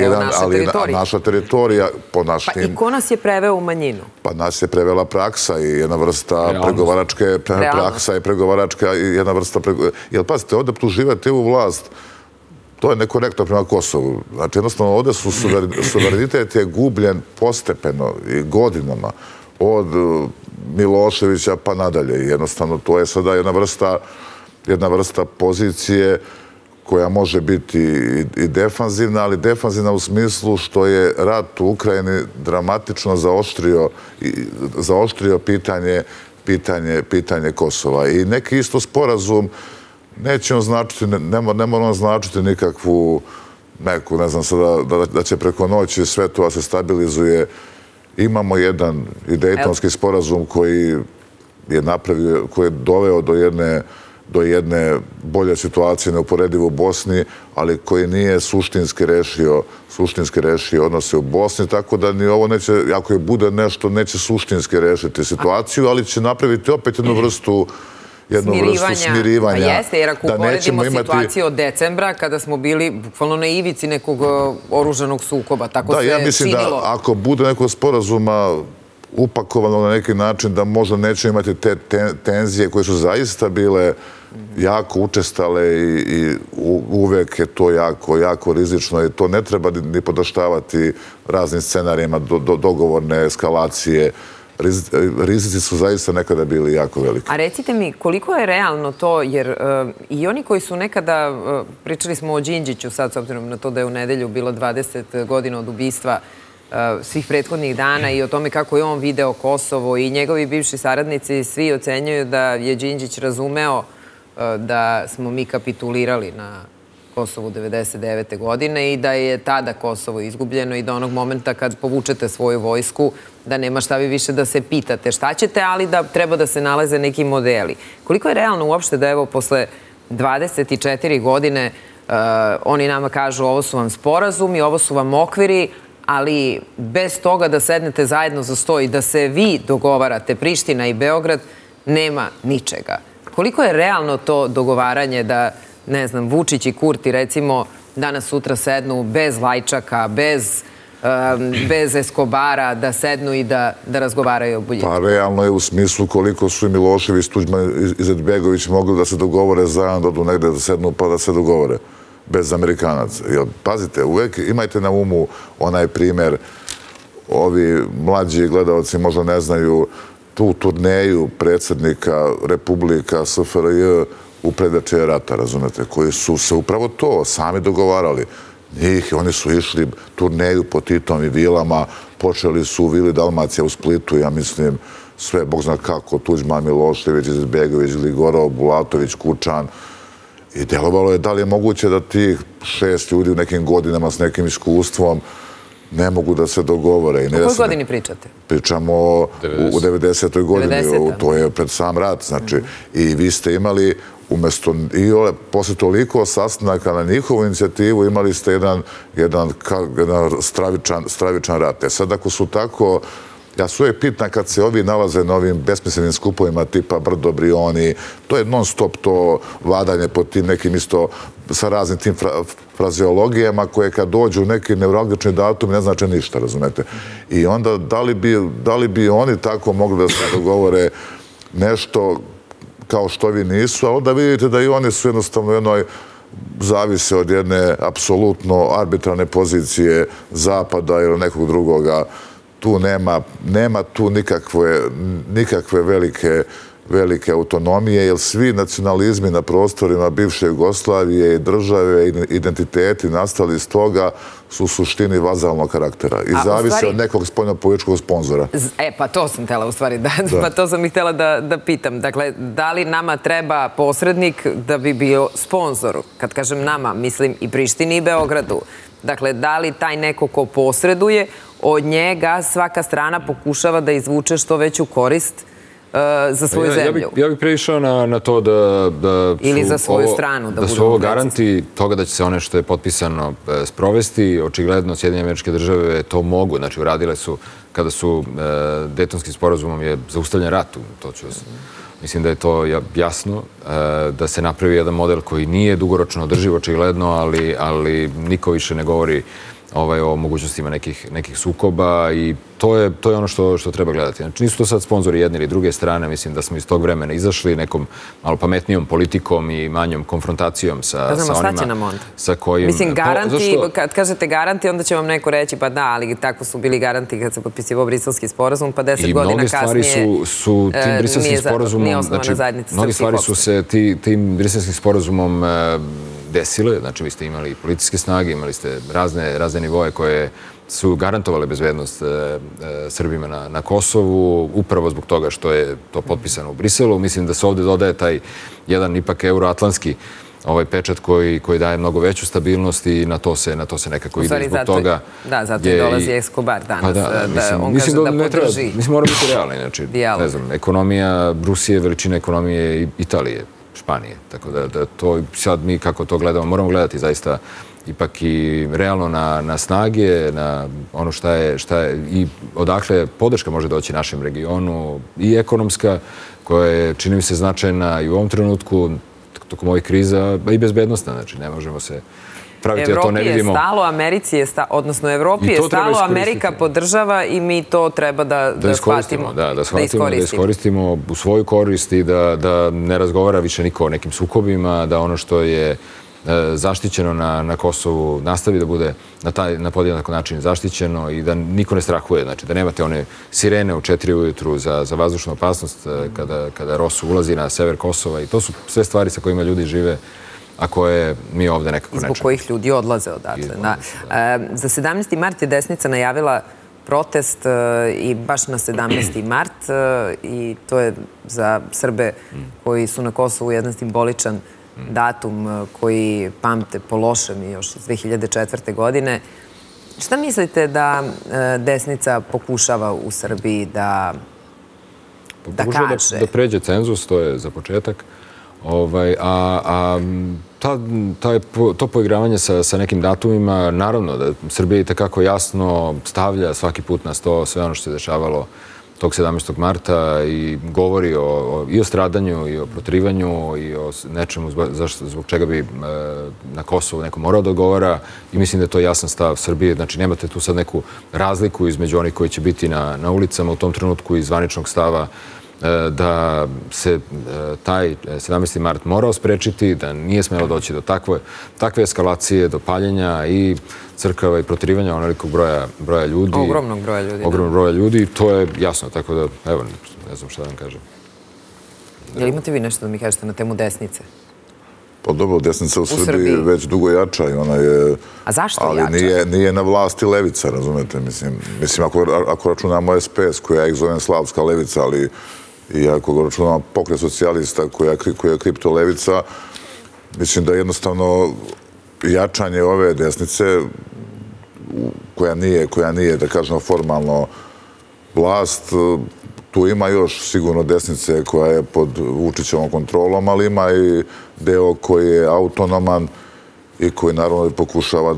naša teritorija po našim... Pa i ko nas je preveo u manjinu? Pa nas je prevela praksa i jedna vrsta pregovaračke praksa i pregovaračka i jedna vrsta... Jer pazite, ovdje optuživati ovu vlast, to je nekorektno prema Kosovu. Znači, jednostavno, ovdje suverenitet je gubljen postepeno i godinama od Miloševića pa nadalje. I jednostavno, to je sada jedna vrsta pozicije koja može biti i defanzivna, ali defanzivna u smislu što je rat u Ukrajini dramatično zaoštrio pitanje Kosova. I neki isto sporazum neće on značiti, ne mora on značiti nikakvu neku, ne znam sada, da će preko noći sve to se stabilizuje. Imamo jedan i Dejtonski sporazum koji je napravio, koji je doveo do jedne bolje situacije neuporedivo u Bosni, ali koji nije suštinski rešio odnose u Bosni, tako da ni ovo neće, ako je bude nešto, neće suštinski rešiti situaciju, ali će napraviti opet jednu vrstu smirivanja. Pa jeste, jer ako uporedimo situaciju od decembra, kada smo bili bukvalno na ivici nekog oružanog sukoba, tako se činilo. Da, ja mislim da ako bude nekog sporazuma upakovano na neki način, da možda neće imati te tenzije koje su zaista bile jako učestale i uvek je to jako rizično i to ne treba ni podaštavati raznim scenarijima dogovorne eskalacije. Rizici su zaista nekada bili jako veliki. A recite mi, koliko je realno to, jer i oni koji su nekada, pričali smo o Đinđiću sad, s obzirom na to da je u nedelju bilo 20 godina od ubistva svih prethodnih dana i o tome kako je on video Kosovo i njegovi bivši saradnici, svi ocenjuju da je Đinđić razumeo da smo mi kapitulirali na Kosovu 1999. godine i da je tada Kosovo izgubljeno i da onog momenta kad povučete svoju vojsku, da nema šta vi više da se pitate šta ćete, ali da treba da se nalaze neki modeli. Koliko je realno uopšte da evo posle 24 godine oni nama kažu ovo su vam sporazumi, ovo su vam okviri, ali bez toga da sednete zajedno za sto i da se vi dogovarate, Priština i Beograd, nema ničega. Koliko je realno to dogovaranje da, ne znam, Vučić i Kurti, recimo, danas sutra sednu bez Lajčaka, bez Eskobara, da sednu i da razgovaraju o boljitku? Pa realno je u smislu koliko su i Milošević, Tuđman i Izetbegović mogli da se dogovore zajedno, da odu negde da sednu pa da se dogovore bez Amerikanaca. Pazite, uvek imajte na umu onaj primer, ovi mlađi gledalci možda ne znaju tu turneju predsjednika Republika SFRJ u predvečerje rata, razumete, koji su se upravo to sami dogovarali. Oni su išli turneju po Titom i vilama, počeli su u vili Dalmacija u Splitu, ja mislim, sve, bog zna kako, Tuđman, Milošević, Izetbegović, Gligorov, Bulatović, Kučan. I delovalo je da li je moguće da tih 6 ljudi u nekim godinama s nekim iskustvom ne mogu da se dogovore. U kojoj godini pričate? Pričamo u 90. godini. To je pred sam rat. Znači, i vi ste imali umjesto posle toliko sastanaka na njihovu inicijativu imali ste jedan stravičan rat. Sad ako su tako, ja se uvijek pitam kad se ovi nalaze na ovim besmislenim skupovima tipa Brdo, Brioni, to je non stop to vladanje pod tim nekim isto sa raznim tim frazeologijama koje kad dođu u neki neuralgični datum ne znače ništa, razumete? I onda da li bi oni tako mogli da se dogovore nešto kao što vi nisu, a onda vidite da i oni su jednostavno jednoj zavise od jedne apsolutno arbitrarne pozicije Zapada ili nekog drugoga. Tu nema tu nikakve velike autonomije, jer svi nacionalizmi na prostorima bivše Jugoslavije i države, identiteti nastali iz toga su u suštini vazalnog karaktera i zavise od nekog spoljnopolitičkog sponzora. Pa to sam htjela u stvari, pa to sam i htjela da pitam. Dakle, da li nama treba posrednik da bi bio sponzor? Kad kažem nama, mislim i Prištini i Beogradu. Dakle, da li taj neko ko posreduje, od njega svaka strana pokušava da izvuče što veću korist za svoju zemlju? Ja bih prešao na to da ili za svoju stranu, da su ovo garanti toga da će se one što je potpisano sprovesti. Očigledno Sjedinjene Američke Države to mogu. Znači, uradile su, kada su Dejtonskim sporazumom je zaustavljen rat. Mislim da je to jasno, da se napravi jedan model koji nije dugoročno održiv, očigledno, ali niko više ne govori o mogućnostima nekih sukoba i to je ono što treba gledati. Znači, nisu to sad sponzori jedne ili druge strane, mislim da smo iz tog vremena izašli nekom malo pametnijom politikom i manjom konfrontacijom sa onima sa kojim... Mislim, garanti, kad kažete garanti, onda će vam neko reći, pa da, ali tako su bili garanti kad se potpisivao Briselski sporazum, pa 10 godina kasnije nije osnovana zajednica srpskih opština. Mnogi stvari su se tim Briselskim sporazumom desile. Znači, vi ste imali policijske snage, imali ste razne nivoje koje su garantovale bezbednost Srbima na Kosovu, upravo zbog toga što je to potpisano u Briselu. Mislim da se ovdje dodaje taj jedan ipak euroatlantski pečat koji daje mnogo veću stabilnost i na to se nekako ide zbog toga. Da, zato i dolazi Escobar danas. On kaže da podrži. Mislim, moramo biti realni. Znači, ne znam, ekonomija Rusije, veličina ekonomije Italije, Španije. Tako da to sad mi kako to gledamo, moramo gledati zaista ipak i realno na snage, na ono šta je i odakle podrška može doći našem regionu i ekonomska, koja je, čini mi se, značajna i u ovom trenutku, tokom ovih kriza, i bezbednostna. Znači, ne možemo se praviti da to ne vidimo. Evropi je stalo, Americi je stalo, odnosno Evropi je stalo, Amerika podržava i mi to treba da shvatimo. Da shvatimo, da iskoristimo u svoju korist i da ne razgovara više niko o nekim sukobima, da ono što je zaštićeno na Kosovu nastavi da bude na podjednak način zaštićeno i da niko ne strahuje. Znači, da nemate one sirene u 4 ujutru za vazdušnu opasnost kada ROSU ulazi na sever Kosova i to su sve stvari sa kojima ljudi žive, a koje mi ovdje nekako nečemo. Zbog kojih ljudi odlaze odatle. Za 17. mart je desnica najavila protest i baš na 17. mart i to je za Srbe koji su na Kosovu jedan simboličan datum koji pamte po lošem još iz 2004. godine. Šta mislite da desnica pokušava u Srbiji da kaže? Da pređe cenzus, to je za početak. A to poigravanje sa nekim datumima, naravno da Srbija i takako jasno stavlja svaki put na sto sve ono što se dešavalo tog 17. marta i govori i o stradanju i o protrivanju i o nečemu zbog čega bi na Kosovu neko morao da odgovara i mislim da je to jasan stav Srbije. Znači, nemate tu sad neku razliku između onih koji će biti na ulicama u tom trenutku iz zvaničnog stava da se taj 17. mart morao sprečiti, da nije smelo doći do takve eskalacije, do paljenja i crkava i protirivanja onolikog broja ljudi. Ogromnog broja ljudi. Ogromnog broja ljudi, to je jasno, tako da, evo, ne znam šta da vam kažem. Jel imate vi nešto da mi kažete na temu desnice? Pa dobro, desnica u Srbiji već dugo jača i ona je... A zašto jača? Ali nije na vlasti levica, razumete? Mislim, ako računamo SPS, koja je zovem slavska levica, ali i ako računamo pokret socijalista, koja je kriptolevica, mislim da jednostavno jačanje ove desnice, koja nije, da kažemo, formalno vlast, Tu ima još sigurno desnice koja je pod Vučićevom kontrolom, ali ima i deo koji je autonoman i koji naravno pokušava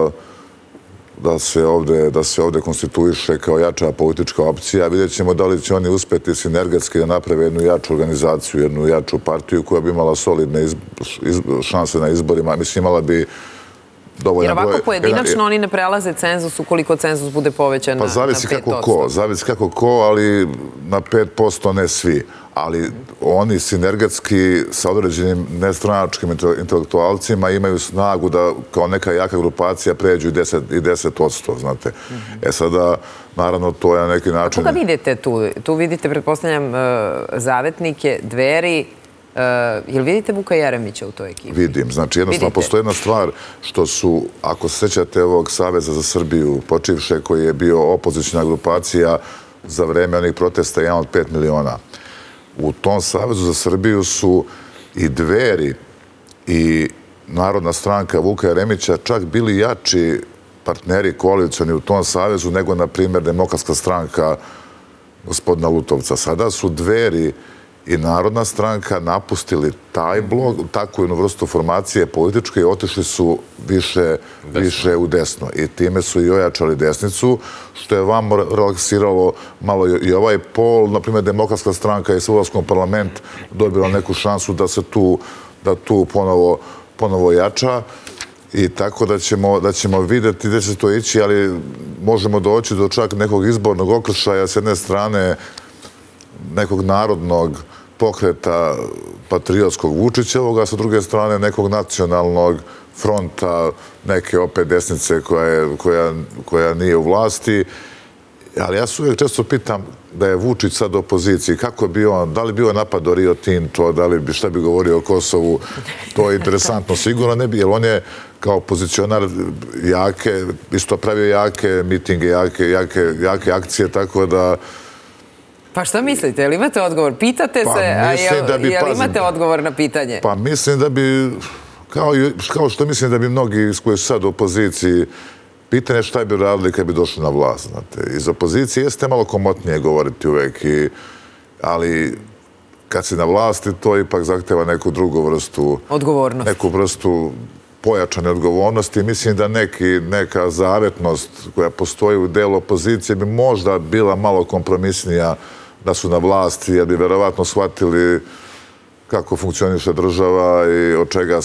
da se ovde konstituiše kao jača politička opcija. Vidjet ćemo da li će oni uspeti sinergetski da naprave jednu jaču organizaciju, jednu jaču partiju koja bi imala solidne šanse na izborima. Mislim, imala bi dovoljan broj. Jer ovako pojedinačno oni ne prelaze cenzus ukoliko cenzus bude povećan na 5%. Pa zavisi kako ko, ali na 5% ne svi. Ali oni sinergetski sa određenim nestranačkim intelektualcima imaju snagu da kao neka jaka grupacija pređu i 10%, znate. Sada, naravno, to je na neki način... Koga vidite tu? Tu vidite, pretpostavljam, Zavetnike, Dveri. Jel vidite Vuka Jeremića u toj ekipi? Vidim. Znači, jednostavno, postoji jedna stvar što su, ako se sećate ovog Saveza za Srbiju, počivše koji je bio opozicijna grupacija za vreme onih protesta, 1 od 5 miliona. U tom Savezu za Srbiju su i Dveri i Narodna stranka Vuka Jeremića čak bili jači partneri koalicioni u tom savezu nego, na primjer, Demokratska stranka gospodina Lutovca. Sada su Dveri i Narodna stranka napustili taj blok, takvu jednu vrstu formacije političke i otišli su više u desno. I time su i ojačali desnicu, što je vam relaksiralo malo i ovaj pol. Naprimjer, Demokratska stranka je s ulaskom u parlament dobila neku šansu da tu ponovo jača. I tako da ćemo vidjeti gdje će to ići, ali možemo doći do čak nekog izbornog okršaja s jedne strane nekog narodnog pokreta patriotskog Vučićevog, a sa druge strane nekog nacionalnog fronta, neke opet desnice koja nije u vlasti. Ali ja se uvijek često pitam da je Vučić sad u opoziciji, kako bi on, da li bi on napadao Rio Tinto, šta bi govorio o Kosovu, to je interesantno. Sigurno ne bi, jer on je kao opozicionar isto pravio jake mitinge, jake akcije, tako da... Pa šta mislite? Jel imate odgovor? Pitate se, a jel imate odgovor na pitanje? Pa mislim da bi, kao što mislim da bi mnogi koji su sad u opoziciji, pitanje šta bi radili kad bi došli na vlast, znate. Iz opozicije jeste malo komotnije govoriti uvek, ali kad si na vlasti, to ipak zahteva neku drugu vrstu... Odgovornost. Neku vrstu pojačane odgovornosti. Mislim da neka zavetnost koja postoji u delu opozicije bi možda bila malo kompromisnija da su na vlasti, jer bi verovatno shvatili kako funkcioniše država i od čega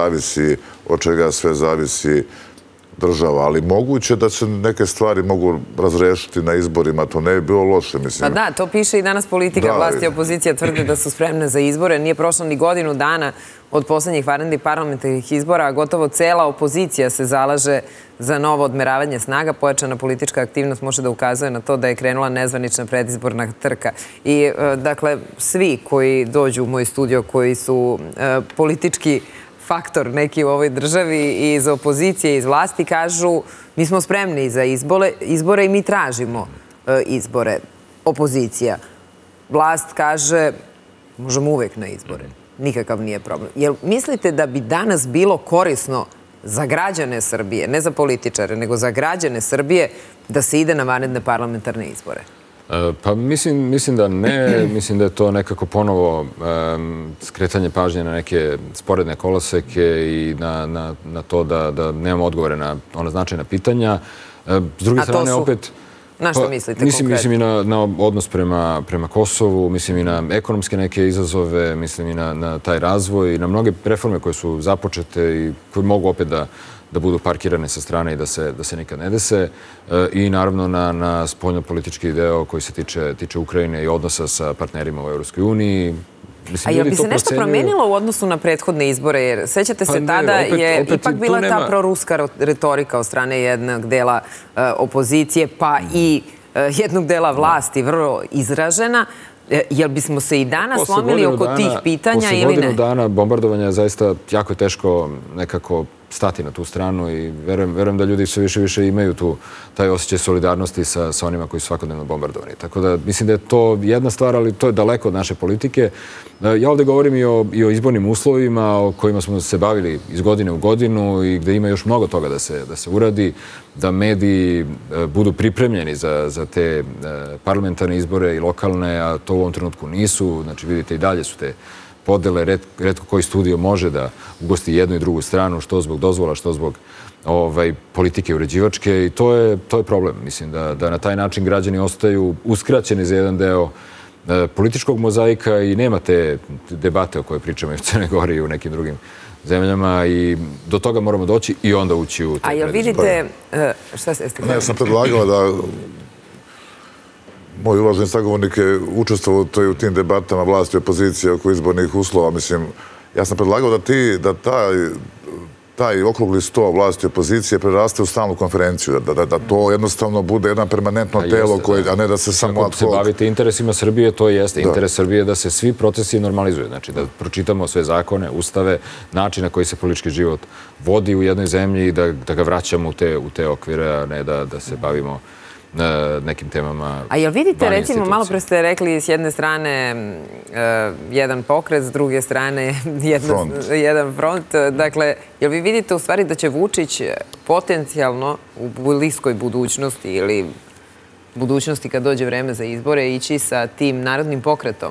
sve zavisi država. Ali moguće da se neke stvari mogu razrešiti na izborima, to ne bi bilo loše, mislim. Pa da, to piše i danas politika. Vlast i opozicija tvrde da su spremne za izbore. Nije prošlo ni godinu dana od poslednjih vanrednih parlamentarnih izbora, a gotovo cela opozicija se zalaže za novo odmeravanje snaga. Pojačana politička aktivnost može da ukazuje na to da je krenula nezvanična predizborna trka. I, dakle, svi koji dođu u moj studio, koji su politički faktor neki u ovoj državi iz opozicije, iz vlasti, kažu mi smo spremni za izbore i mi tražimo izbore. Opozicija. Vlast kaže možemo uvek na izbore. Nikakav nije problem. Jel mislite da bi danas bilo korisno za građane Srbije, ne za političare, nego za građane Srbije, da se ide na vanredne parlamentarne izbore? Pa mislim da ne. Mislim da je to nekako ponovo skretanje pažnje na neke sporedne koloseke i na to da nemamo odgovore na ona značajna pitanja. S druge strane, opet... Na što mislite konkretno? Mislim i na odnos prema Kosovu, mislim i na ekonomske neke izazove, mislim i na taj razvoj i na mnoge reforme koje su započete i koje mogu opet da budu parkirane sa strane i da se nikad ne dese. I naravno na spoljno-politički deo koji se tiče Ukrajine i odnosa sa partnerima u Europskoj uniji. A jel bi se nešto promenilo u odnosu na prethodne izbore? Jer sećate se, tada je ipak bila ta proruska retorika od strane jednog dela opozicije, pa i jednog dela vlasti vrlo izražena. Jel bismo se i danas slomili oko tih pitanja ili ne? Posle godinu dana bombardovanja je zaista jako teško nekako stati na tu stranu i verujem da ljudi sve više imaju taj osjećaj solidarnosti sa onima koji su svakodnevno bombardovani. Tako da mislim da je to jedna stvar, ali to je daleko od naše politike. Ja ovdje govorim i o izbornim uslovima o kojima smo se bavili iz godine u godinu i gde ima još mnogo toga da se uradi, da mediji budu pripremljeni za te parlamentarne izbore i lokalne, a to u ovom trenutku nisu. Znači vidite i dalje su te podele, retko koji studio može da ugosti jednu i drugu stranu, što zbog dozvola, što zbog politike uređivačke i to je problem. Mislim da na taj način građani ostaju uskraćeni za jedan deo političkog mozaika i nema te debate o kojoj pričamo i u Crnoj Gori i u nekim drugim zemljama i do toga moramo doći i onda ući u te predizbore. A jel vidite... Šta ste ne, ja sam predlagao da moj uvaženi sagovornik je učestvovao u tim debatama vlasti i opozicije oko izbornih uslova. Mislim, ja sam predlagao da taj okrugli sto vlasti i opozicije preraste u stalnu konferenciju, da to jednostavno bude jedno permanentno telo, a ne da se samo... Ako se bavite interesima Srbije, to jeste. Interes Srbije je da se svi procesi normalizuju. Znači, da pročitamo sve zakone, ustave, način na koji se politički život vodi u jednoj zemlji i da ga vraćamo u te okvire, a ne da se bavimo nekim temama. A jel vidite, recimo, malo pre ste rekli s jedne strane jedan pokret, s druge strane jedan front. Dakle, jel vi vidite u stvari da će Vučić potencijalno u bliskoj budućnosti ili budućnosti kad dođe vreme za izbore ići sa tim narodnim pokretom?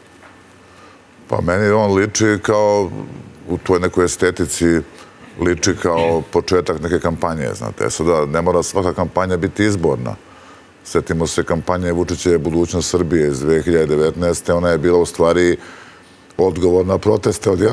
Pa meni on liči kao u toj nekoj estetici liči kao početak neke kampanje, znate. Sada ne mora svaka kampanja biti izborna. Sjetimo se kampanje Vučićeve budućnost Srbije iz 2019. Ona je bila u stvari odgovor na proteste od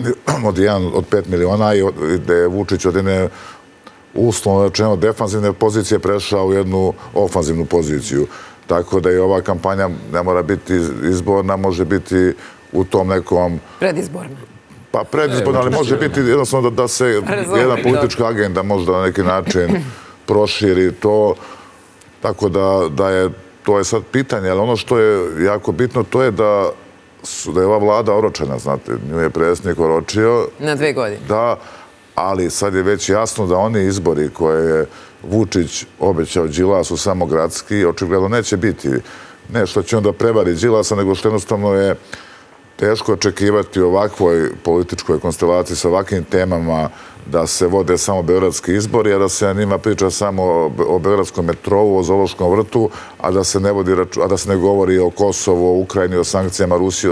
5 miliona i gde je Vučić od jedne uslovno rečeno defanzivne pozicije prešao u jednu ofanzivnu poziciju. Tako da i ova kampanja ne mora biti izborna, može biti u tom nekom... Predizborna. Pa predizborna, ali može biti jednostavno da se jedna politička agenda možda na neki način proširi to. Tako da je, to je sad pitanje, ali ono što je jako bitno, to je da je ova vlada oročena, znate, nju je predsjednik oročio. Na 2 godine. Da, ali sad je već jasno da oni izbori koje je Vučić obećao Đilasu samo gradski, očigledno neće biti. Ne što će onda prevari Đilasa, nego što jednostavno je teško očekivati u ovakvoj političkoj konstelaciji sa ovakvim temama da se vode samo beogradski izbori, a da se na njima priča samo o beogradskom metrovu, o Zoološkom vrtu, a da se ne govori o Kosovu, o Ukrajini, o sankcijama Rusije,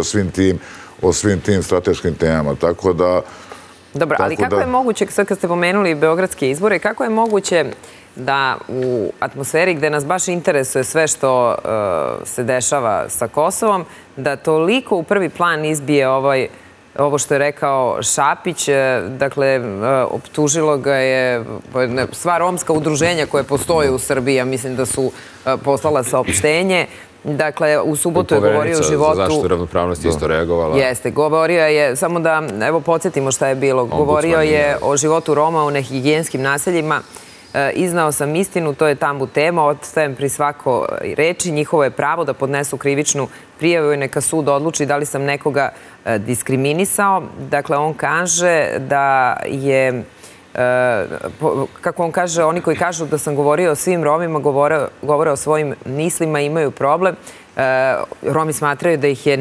o svim tim strateškim temama. Tako da... Dobro, ali kako je moguće, sad kad ste pomenuli beogradske izbore, kako je moguće da u atmosferi gde nas baš interesuje sve što se dešava sa Kosovom, da toliko u prvi plan izbije ovo što je rekao Šapić, dakle, optužilo ga je sva romska udruženja koje postoje u Srbiji, ja mislim da su poslala saopštenje. Dakle, u subotu je govorio o životu... Za zaštitu ravnopravnosti isto reagovala. Jeste, govorio je, samo da, evo, podsjetimo šta je bilo. Govorio je o životu Roma u nehigijenskim naseljima. Iznao sam istinu, to je tabu tema, ostajem pri svako reči. Njihovo je pravo da podnesu krivičnu prijavu i neka sud odluči da li sam nekoga diskriminisao. Dakle, on kaže da je, kako on kaže, oni koji kažu da sam govorio o svim Romima, govore o svojim mislima, imaju problem. Romi smatraju da ih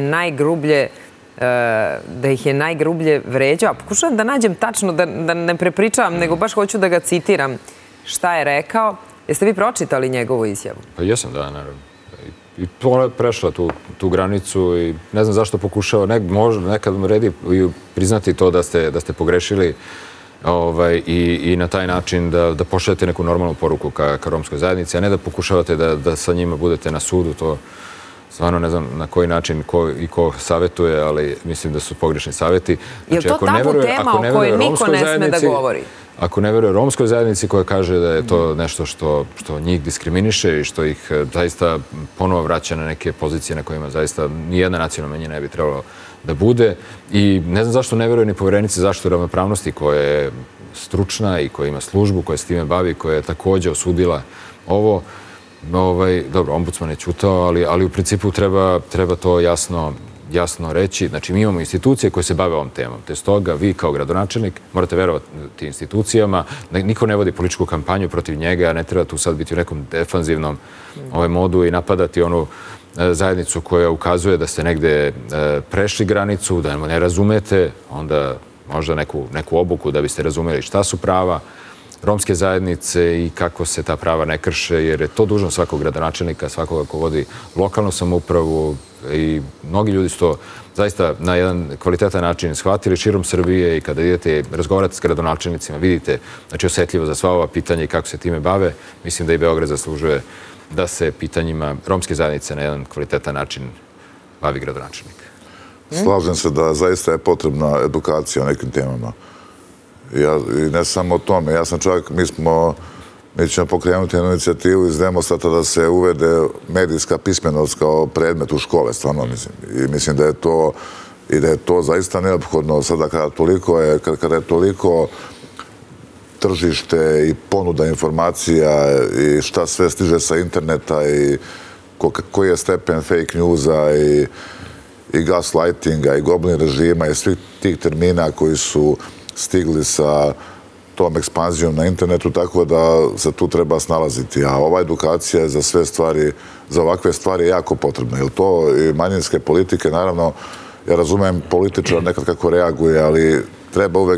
je najgrublje vređao. Pokušavam da nađem tačno, da ne prepričavam, nego baš hoću da ga citiram šta je rekao. Jeste vi pročitali njegovu izjavu? Pa jesam, da, naravno. I ona je prešla tu granicu i ne znam zašto pokušava, možda nekad redi priznati to da ste pogrešili i na taj način da pošaljete neku normalnu poruku ka romskoj zajednici, a ne da pokušavate da sa njima budete na sudu. To stvarno ne znam na koji način ko savjetuje, ali mislim da su pogrešni savjeti. Je li to tabu tema o kojoj niko ne sme da govori? Ako ne veruje romskoj zajednici koja kaže da je to nešto što njih diskriminiše i što ih zaista ponovo vraća na neke pozicije na kojima zaista nijedna nacionalna manjina ne bi trebalo da bude. I ne znam zašto ne veruje ni Poverenici zaštitu ravnopravnosti koja je stručna i koja ima službu, koja se time bavi, koja je također osudila ovo. Dobro, ombudsman je ćutao, ali u principu treba to jasno jasno reći. Znači, mi imamo institucije koje se bave ovom temom. Te stoga, vi kao gradonačelnik morate verovati institucijama. Niko ne vodi političku kampanju protiv njega, ne treba tu sad biti u nekom defanzivnom modu i napadati onu zajednicu koja ukazuje da ste negde prešli granicu, da ne razumete, onda možda neku obuku da biste razumeli šta su prava romske zajednice i kako se ta prava ne krše, jer je to dužnost svakog gradonačelnika, svakoga ko vodi lokalnu samoupravu i mnogi ljudi su to zaista na jedan kvalitetan način shvatili širom Srbije i kada idete razgovarati s gradonačelnicima, vidite, znači, osetljivo za sva ova pitanja i kako se time bave. Mislim da i Beograd zaslužuje da se pitanjima romske zajednice na jedan kvalitetan način bavi gradonačelnik. Slažem se da zaista je potrebna edukacija o nekim temama. I ne samo o tome. Ja sam čak, mi ćemo pokrenuti jednu inicijativu iz Demostata da se uvede medijska pismenost kao predmet u škole, stvarno mislim. I mislim da je to zaista neophodno sada kada je toliko tržište i ponuda informacija i šta sve stiže sa interneta i koji je stepen fake newsa i gaslightinga i goblin režima i svih tih termina koji su stigli sa tom ekspanzijom na internetu, tako da se tu treba snalaziti. A ova edukacija je za ovakve stvari jako potrebna. Jer to i manjinske politike, naravno, ja razumem političar nekad kako reaguje, ali treba uvek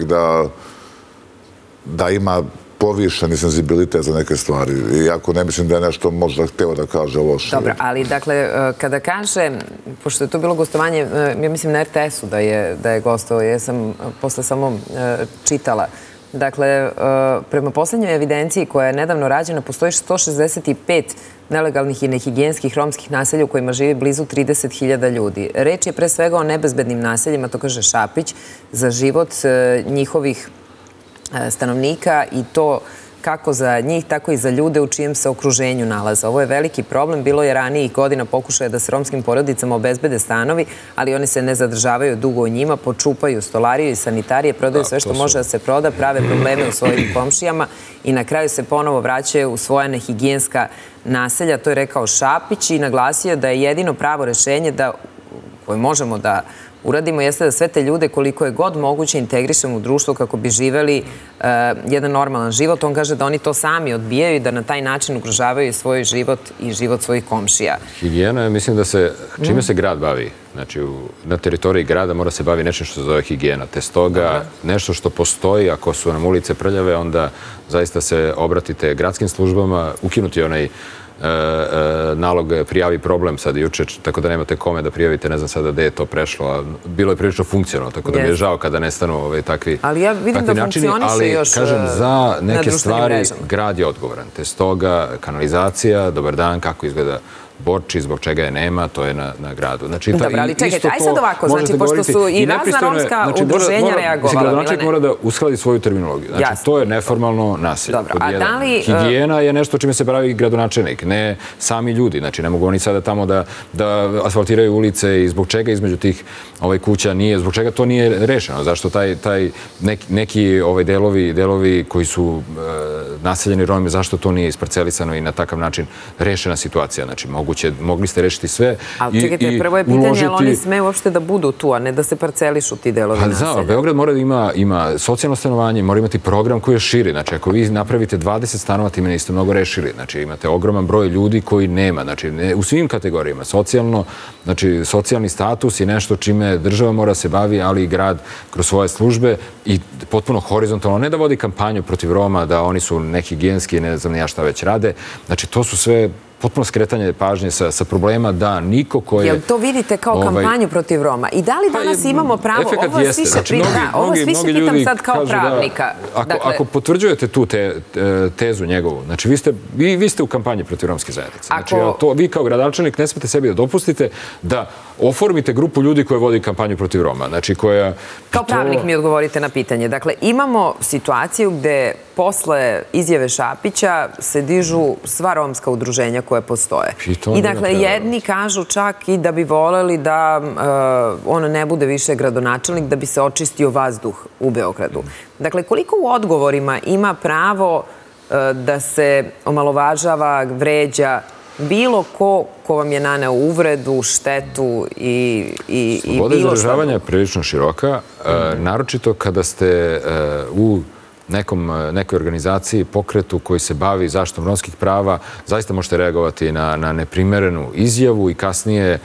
da ima povišeni senzibilitet za neke stvari. Iako ne mislim da je nešto možda hteo da kaže loše. Dobro, ali dakle, kada kaže, pošto je to bilo gostovanje, ja mislim na RTS-u da je gostovao, ja sam posle samo čitala. Dakle, prema poslednjoj evidenciji koja je nedavno rađena, postoji 165 nelegalnih i nehigijenskih romskih naselja u kojima živi blizu 30.000 ljudi. Reč je pre svega o nebezbednim naseljima, to kaže Šapić, za život njihovih stanovnika i to kako za njih, tako i za ljude u čijem se okruženju nalaze. Ovo je veliki problem. Bilo je ranijih godina pokušaja da se romskim porodicama obezbede stanovi, ali oni se ne zadržavaju dugo u njima, počupaju stolariju i sanitarije, prodaju sve što može da se proda, prave probleme u svojim komšijama i na kraju se ponovo vraćaju u svoja nehigijenska naselja. To je rekao Šapić i naglasio da je jedino pravo rešenje koje možemo da uradimo jeste da sve te ljude koliko je god moguće integrišemo u društvo kako bi živeli jedan normalan život. On kaže da oni to sami odbijaju i da na taj način ugrožavaju svoj život i život svojih komšija. Higijena, mislim da čime se grad bavi. Znači, na teritoriji grada mora se bavi nešto što se zove higijena. Te stoga nešto što postoji, ako su nam ulice prljave, onda zaista se obratite gradskim službama, ukinuti onaj nalog prijavi problem sad juče, tako da nemate kome da prijavite, ne znam sada gde je to prešlo, a bilo je prilično funkcionalno, tako da mi je žao kada nestanu takvi načini. Ali ja vidim da funkcioniše još na društvenim mrežama. Kažem, za neke stvari grad je odgovoran. Te stoga kanalizacija, dobar dan, kako izgleda Borči, zbog čega je nema, to je na gradu. Dobro, ali čekajte, aj sad ovako, znači, pošto su i razna romska udruženja reagovala. Gradonačelnik mora da uskladi svoju terminologiju. Znači, to je neformalno nasilje. Dobro, a da li... Higijena je nešto čime se bavi gradonačelnik, ne sami ljudi. Znači, ne mogu oni sada tamo da asfaltiraju ulice i zbog čega između tih kuća nije, zbog čega to nije rešeno. Zašto neki delovi koji su naseljeni Romi, zašto to nije isparcelisano i na takav način rešena situacija. Znači, mogli ste rešiti sve. Ali čekajte, prvo je pitanje, ali oni smeju uopšte da budu tu, a ne da se parcelišu ti delovi naselja. Da, Beograd mora da ima socijalno stanovanje, mora imati program koji je širi. Znači, ako vi napravite 20 stanova, time niste mnogo rešili. Znači, imate ogroman broj ljudi koji nema. Znači, u svim kategorijama. Socijalni status je nešto čime država mora se bavi, ali i grad kroz svoje službe i potpuno horizontalno. Ne da vodi kampanju protiv Roma, da oni su nehigijenski, ne znam ni ja šta već rade. Znači, to su sve potpuno skretanje pažnje sa problema da niko ko je... Jel to vidite kao kampanju protiv Roma? I da li danas imamo pravo... Efekat jeste. Ovo svi se pitam sad kao pravnika. Ako potvrđujete tu tezu njegovu, znači vi ste u kampanji protiv romske zajednice. Znači vi kao gradonačelnik ne smete sebi da dopustite da oformite grupu ljudi koja vodi kampanju protiv Roma. Znači koja... Kao pravnik mi odgovorite na pitanje. Dakle, imamo situaciju gde posle izjave Šapića se dižu sva romska udruženja koje postoje. I dakle, jedni kažu čak i da bi voleli da on ne bude više gradonačelnik, da bi se očistio vazduh u Beogradu. Dakle, koliko u odgovorima ima pravo da se omalovažava, vređa bilo ko vam je naneo uvredu, štetu i bilo šta? Sloboda izražavanja je prilično široka, naročito kada ste u nekoj organizaciji, pokretu koji se bavi zaštitom romskih prava, zaista možete reagovati na neprimerenu izjavu i kasnije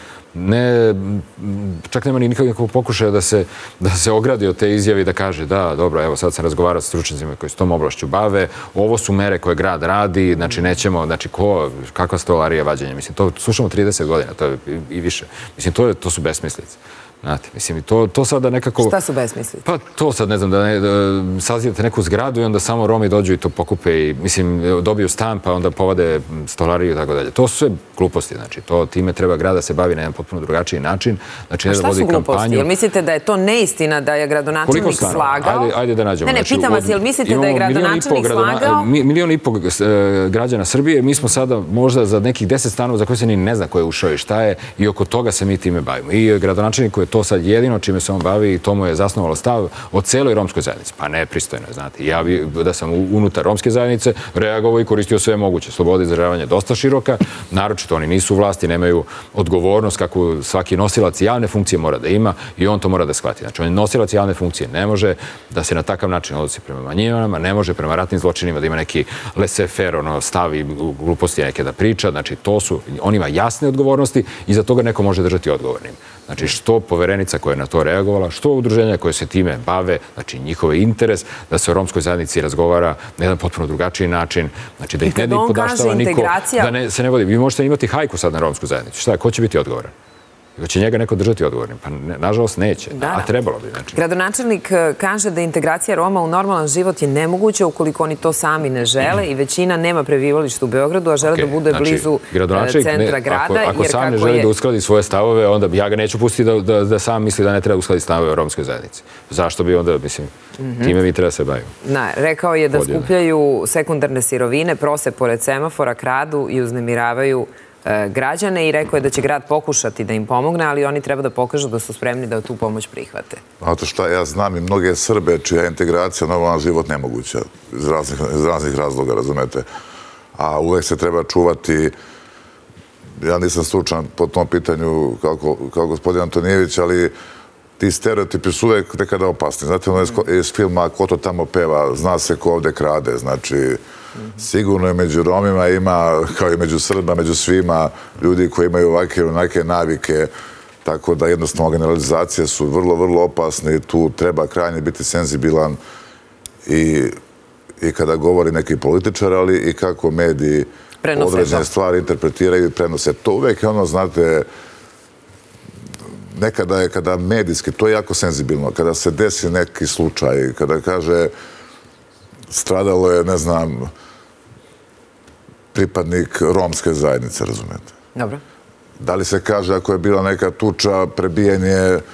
čak nema ni nikakvog pokušaja da se ogradi od te izjave i da kaže da, dobro, evo sad sam razgovarao sa stručnjacima koji se tom oblašću bave, ovo su mere koje grad radi, znači nećemo, znači kakva stolarija vađenja, mislim, to slušamo 30 godina, to je i više, mislim, to su besmislice. Znate, mislim, to sada nekako... Šta su besmislice? Pa to sad, ne znam, da sazidate neku zgradu i onda samo Romi dođu i to pokupe i, mislim, dobiju stan pa onda povade stolariju i tako dalje. To su sve gluposti, znači, time treba grad da se bavi na jedan potpuno drugačiji način. Znači, a šta su gluposti? Jel mislite da je to neistina da je gradonačelnik slagao? Ajde da nađemo. Ne, pitam vas, jel mislite da je gradonačelnik slagao? 1,5 miliona građana Srbije, mi smo sada možda za nekih 10 stanova za koje se ni ne zna ko je ušao i šta je i oko toga se mi time bavimo. I gradonačelnik koji je to sad jedino čime se on bavi i to mu je zasnovalo stav o celoj romskoj zajednici. Pa nepristojno je, znate. Ja bi, da sam unutar romske zajednice, reagovao i koristio sve moguće. Sloboda izražavanja je dosta široka, naročito oni nisu u vlasti, nemaju odgovornost kakvu svaki nosilac javne funkcije mora da ima i on to mora da shvati. Znači, on je nosilac javne funkcije, ne može da se na takav način odnosi prema manjinama, ne može prema ratnim zločinima da ima neki laissez-faire stav i gluposti neke da priča. Znači, on ima jasne odgovornosti i za toga neko može držati odgovornim. Znači, što poverenica koja je na to reagovala, što udruženja koje se time bave, znači njihov je interes da se o romskoj zajednici razgovara na jedan potpuno drugačiji način, znači da ih ne podaštava niko, da se ne vodi. Vi možete imati hajku sad na romsku zajednicu. Šta, ko će biti odgovoran? Će njega neko držati odgovornim? Pa nažalost neće, a trebalo bi. Gradonačelnik kaže da integracija Roma u normalan život je nemoguća ukoliko oni to sami ne žele i većina nema prebivalište u Beogradu, a žele da bude blizu centra grada. Ako sam ne želi da uskladi svoje stavove, onda ja ga neću pustiti da sam misli da ne treba uskladiti stavove o romskoj zajednici. Zašto bi onda, mislim, time mi treba se bavimo. Rekao je da skupljaju sekundarne sirovine, prose pored semafora, kradu i uznemiravaju građane i rekao je da će grad pokušati da im pomogne, ali oni treba da pokažu da su spremni da tu pomoć prihvate. Znate šta, ja znam i mnoge Srbe čija je integracija normalan život nemoguća iz raznih razloga, razumete. A uvek se treba čuvati, ja nisam stručan po tom pitanju kao gospodin Antonijević, ali ti stereotipi su uvek nekada opasni. Znate, ono iz filma Ko to tamo peva, zna se ko ovde krade, znači sigurno je među Romima ima, kao i među Srbima, među svima ljudi koji imaju ovakve onake navike, tako da jednostavno generalizacije su vrlo, vrlo opasne i tu treba krajnje biti senzibilan i kada govori neki političar, ali i kako mediji određene stvari interpretiraju i prenose. To uvek je ono, znate, nekada je, kada medijski, to je jako senzibilno, kada se desi neki slučaj, kada kaže stradalo je, ne znam, pripadnik romske zajednice, razumete? Dobro. Da li se kaže ako je bila neka tuča, prebijen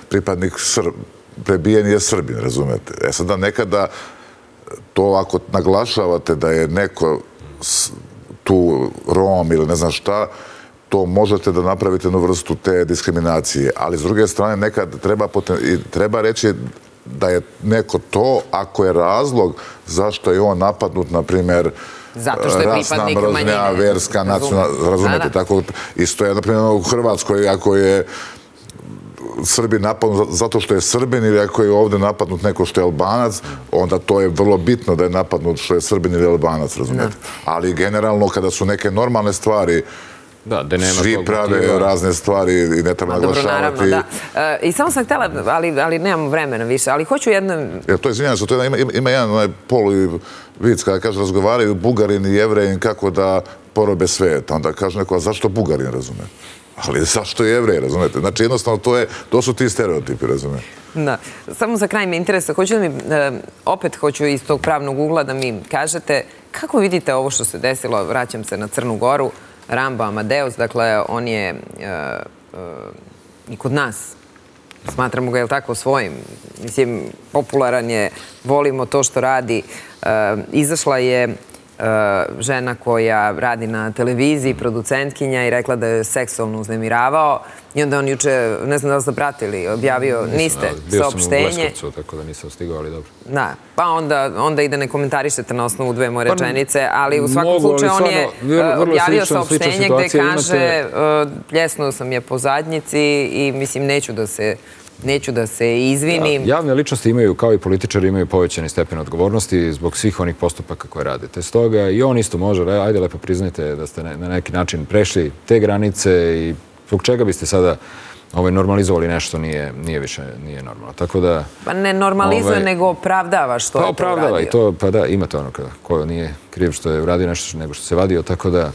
je Srbin, razumete? E sada nekada to ako naglašavate da je neko tu Rom ili ne znam šta, to možete da napravite jednu vrstu te diskriminacije. Ali s druge strane nekad treba reći da je neko to, ako je razlog zašto je on napadnut, na primjer, rasna mržnja, verska, nacionalna, razumete, tako, isto je, na primjer, u Hrvatskoj, ako je Srbin napadnut zato što je Srbin ili ako je ovde napadnut neko što je Albanac, onda to je vrlo bitno da je napadnut što je Srbin ili Albanac, razumete. Ali generalno, kada su neke normalne stvari, svi prave razne stvari i ne treba naglašavati. I samo sam htjela, ali nemamo vremena više, ali hoću jedno... To, izvinjam se, ima jedan poluvic kada kaže razgovaraju Bugarin i Jevrejin kako da porobe svet. Onda kaže neko, a zašto Bugarin, razumete? Ali zašto je Jevrej, razumete? Znači jednostavno to su ti stereotipi, razumete? Da. Samo za kraj me interesa, opet hoću iz tog pravnog ugla da mi kažete kako vidite ovo što se desilo, vraćam se na Crnu Goru, Rambo Amadeus, dakle, on je i kod nas, smatramo ga, je li tako, svojim, mislim, popularan je, volimo to što radi. Izašla je žena koja radi na televiziji, producentkinja, i rekla da je seksualno uznemiravao. I onda on juče, ne znam da li ste pratili, objavio, niste, saopštenje. Bio sam u Leskovcu, tako da nisam stigao, ali dobro. Da, pa onda i da ne komentarišete na osnovu dve moje rečenice, ali u svakom slučaju on je objavio saopštenje gde kaže pljesnuo sam je po zadnjici i mislim neću da se izvinim. Javne ličnosti imaju, kao i političari, imaju povećani stepen odgovornosti zbog svih onih postupaka koje radite. Stoga i on isto može, ajde lepo priznajte da ste na neki način prešli te granice i zbog čega biste sada normalizovali nešto nije normalno. Tako da... Pa ne normalizuje, nego opravdava što je to uradio. Opravdava i to, pa da, imate ono ko nije kriv što je uradio nešto nego što se vadio, tako da...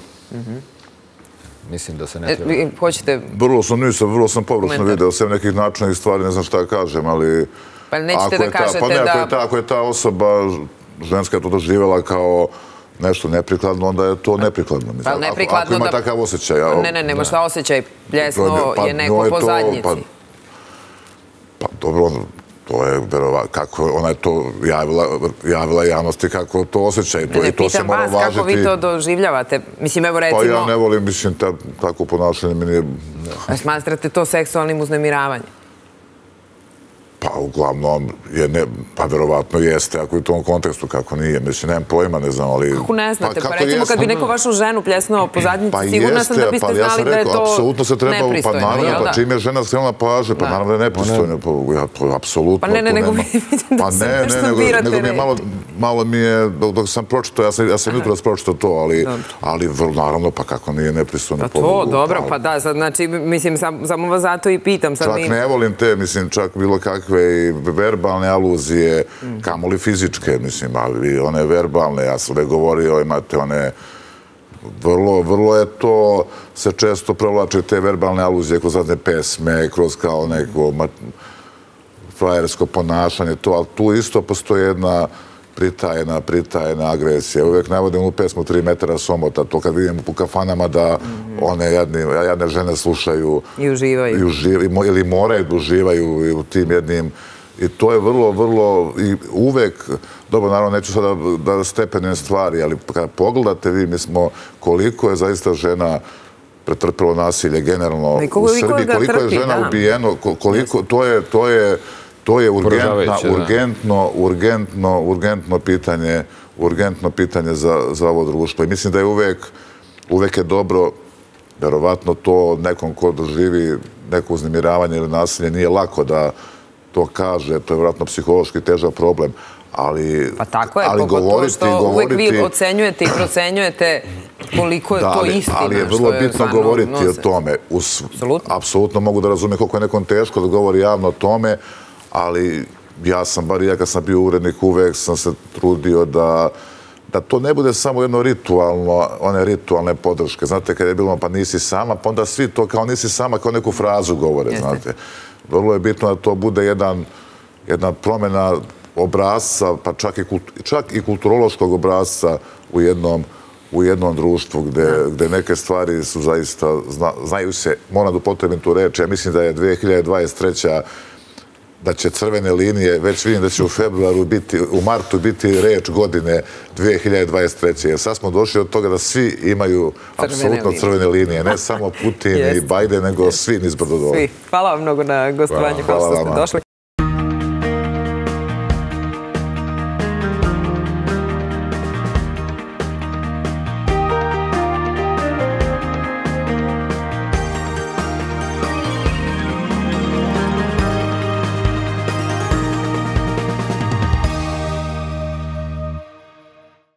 Mislim da se ne treba... Hoćete... Vrlo sam površno video sve nekih načinnih stvari, ne znam šta kažem, ali... Pa nećete da kažete da... Ako je ta osoba ženska to doživjela kao nešto neprikladno, onda je to neprikladno. Pa neprikladno da... Ako ima takav osjećaj... Ne, nema šta osjećaj. Pljesno je neko po zadnjici. Pa dobro, to je verovatno, kako ona je to javila javnosti, kako to osjećaj. Ne, pitam vas kako vi to doživljavate. Mislim, evo recimo... Pa ja ne volim, mislim, tako ponašanje mi nije... Smatrate to seksualnim uznemiravanjem? Pa uglavnom, pa verovatno jeste, ako je u tom kontekstu, kako nije. Mislim, nemam pojma, ne znam, ali... Kako ne znate? Pa recimo, kad bi neko vašu ženu pljesnuo po zadnjici, sigurno sam da biste znali da je to nepristojno. Pa naravno, pa čim je žena skrenula pažnje, pa naravno da je nepristojno. Apsolutno. Pa ne, nego vidim da se nešto birate. Nego mi je malo mi je, dok sam pročitao, ja sam jutros pročitao to, ali naravno, pa kako nije nepristojno. Pa to, dobro, pa da, znači, mislim, samo vas zato i pitam. Čak ne volim te, mislim, čak bilo kakve i verbalne aluzije, kamoli fizičke, mislim, ali one verbalne, ja sam uvek govorio, imate one, vrlo je to, se često provlače te verbalne aluzije kroz zadnje pesme, kroz kao neko frajersko ponašanje, to, ali tu isto postoji jedna pritajena agresija. Uvijek navodim u pesmu 3 metara somota, to kad vidim po kafanama da one jadne žene slušaju i uživaju. Ili moraju da uživaju u tim jednim. I to je vrlo, i uvek, dobro, naravno, neću sada da stepenujem stvari, ali kada pogledate vi, mi smo, koliko je zaista žena pretrpelo nasilje generalno u Srbiji, koliko je žena ubijeno, koliko, to je urgentno pitanje za ovo društvo. I mislim da je uvek je dobro, verovatno to nekom ko doživi neko uznemiravanje ili nasilje, nije lako da to kaže, to je vjerojatno psihološki težak problem, ali pa tako je, pogotovo što uvek vi ocenjujete i procenjujete koliko je to istina. Ali je vrlo bitno govoriti o tome. Apsolutno mogu da razumijem koliko je nekom teško da govori javno o tome, ali ja kad sam bio urednik, uvek sam se trudio da to ne bude samo jedno ritualno, one ritualne podrške. Znate, kad je bilo pa nisi sama, pa onda svi to kao nisi sama, kao neku frazu govore, znate. Vrlo je bitno da to bude jedna promjena obrazca, pa čak i kulturološkog obrazca u jednom društvu gde neke stvari su zaista, znaju se, moram da upotrebim tu reč, ja mislim da je 2023. da će crvene linije, već vidim da će u martu biti reč godine 2023. Jer sad smo došli od toga da svi imaju apsolutno crvene linije, ne samo Putin i Biden, nego svi nizbrdo dole. Hvala vam mnogo na gostovanju, hvala što ste došli.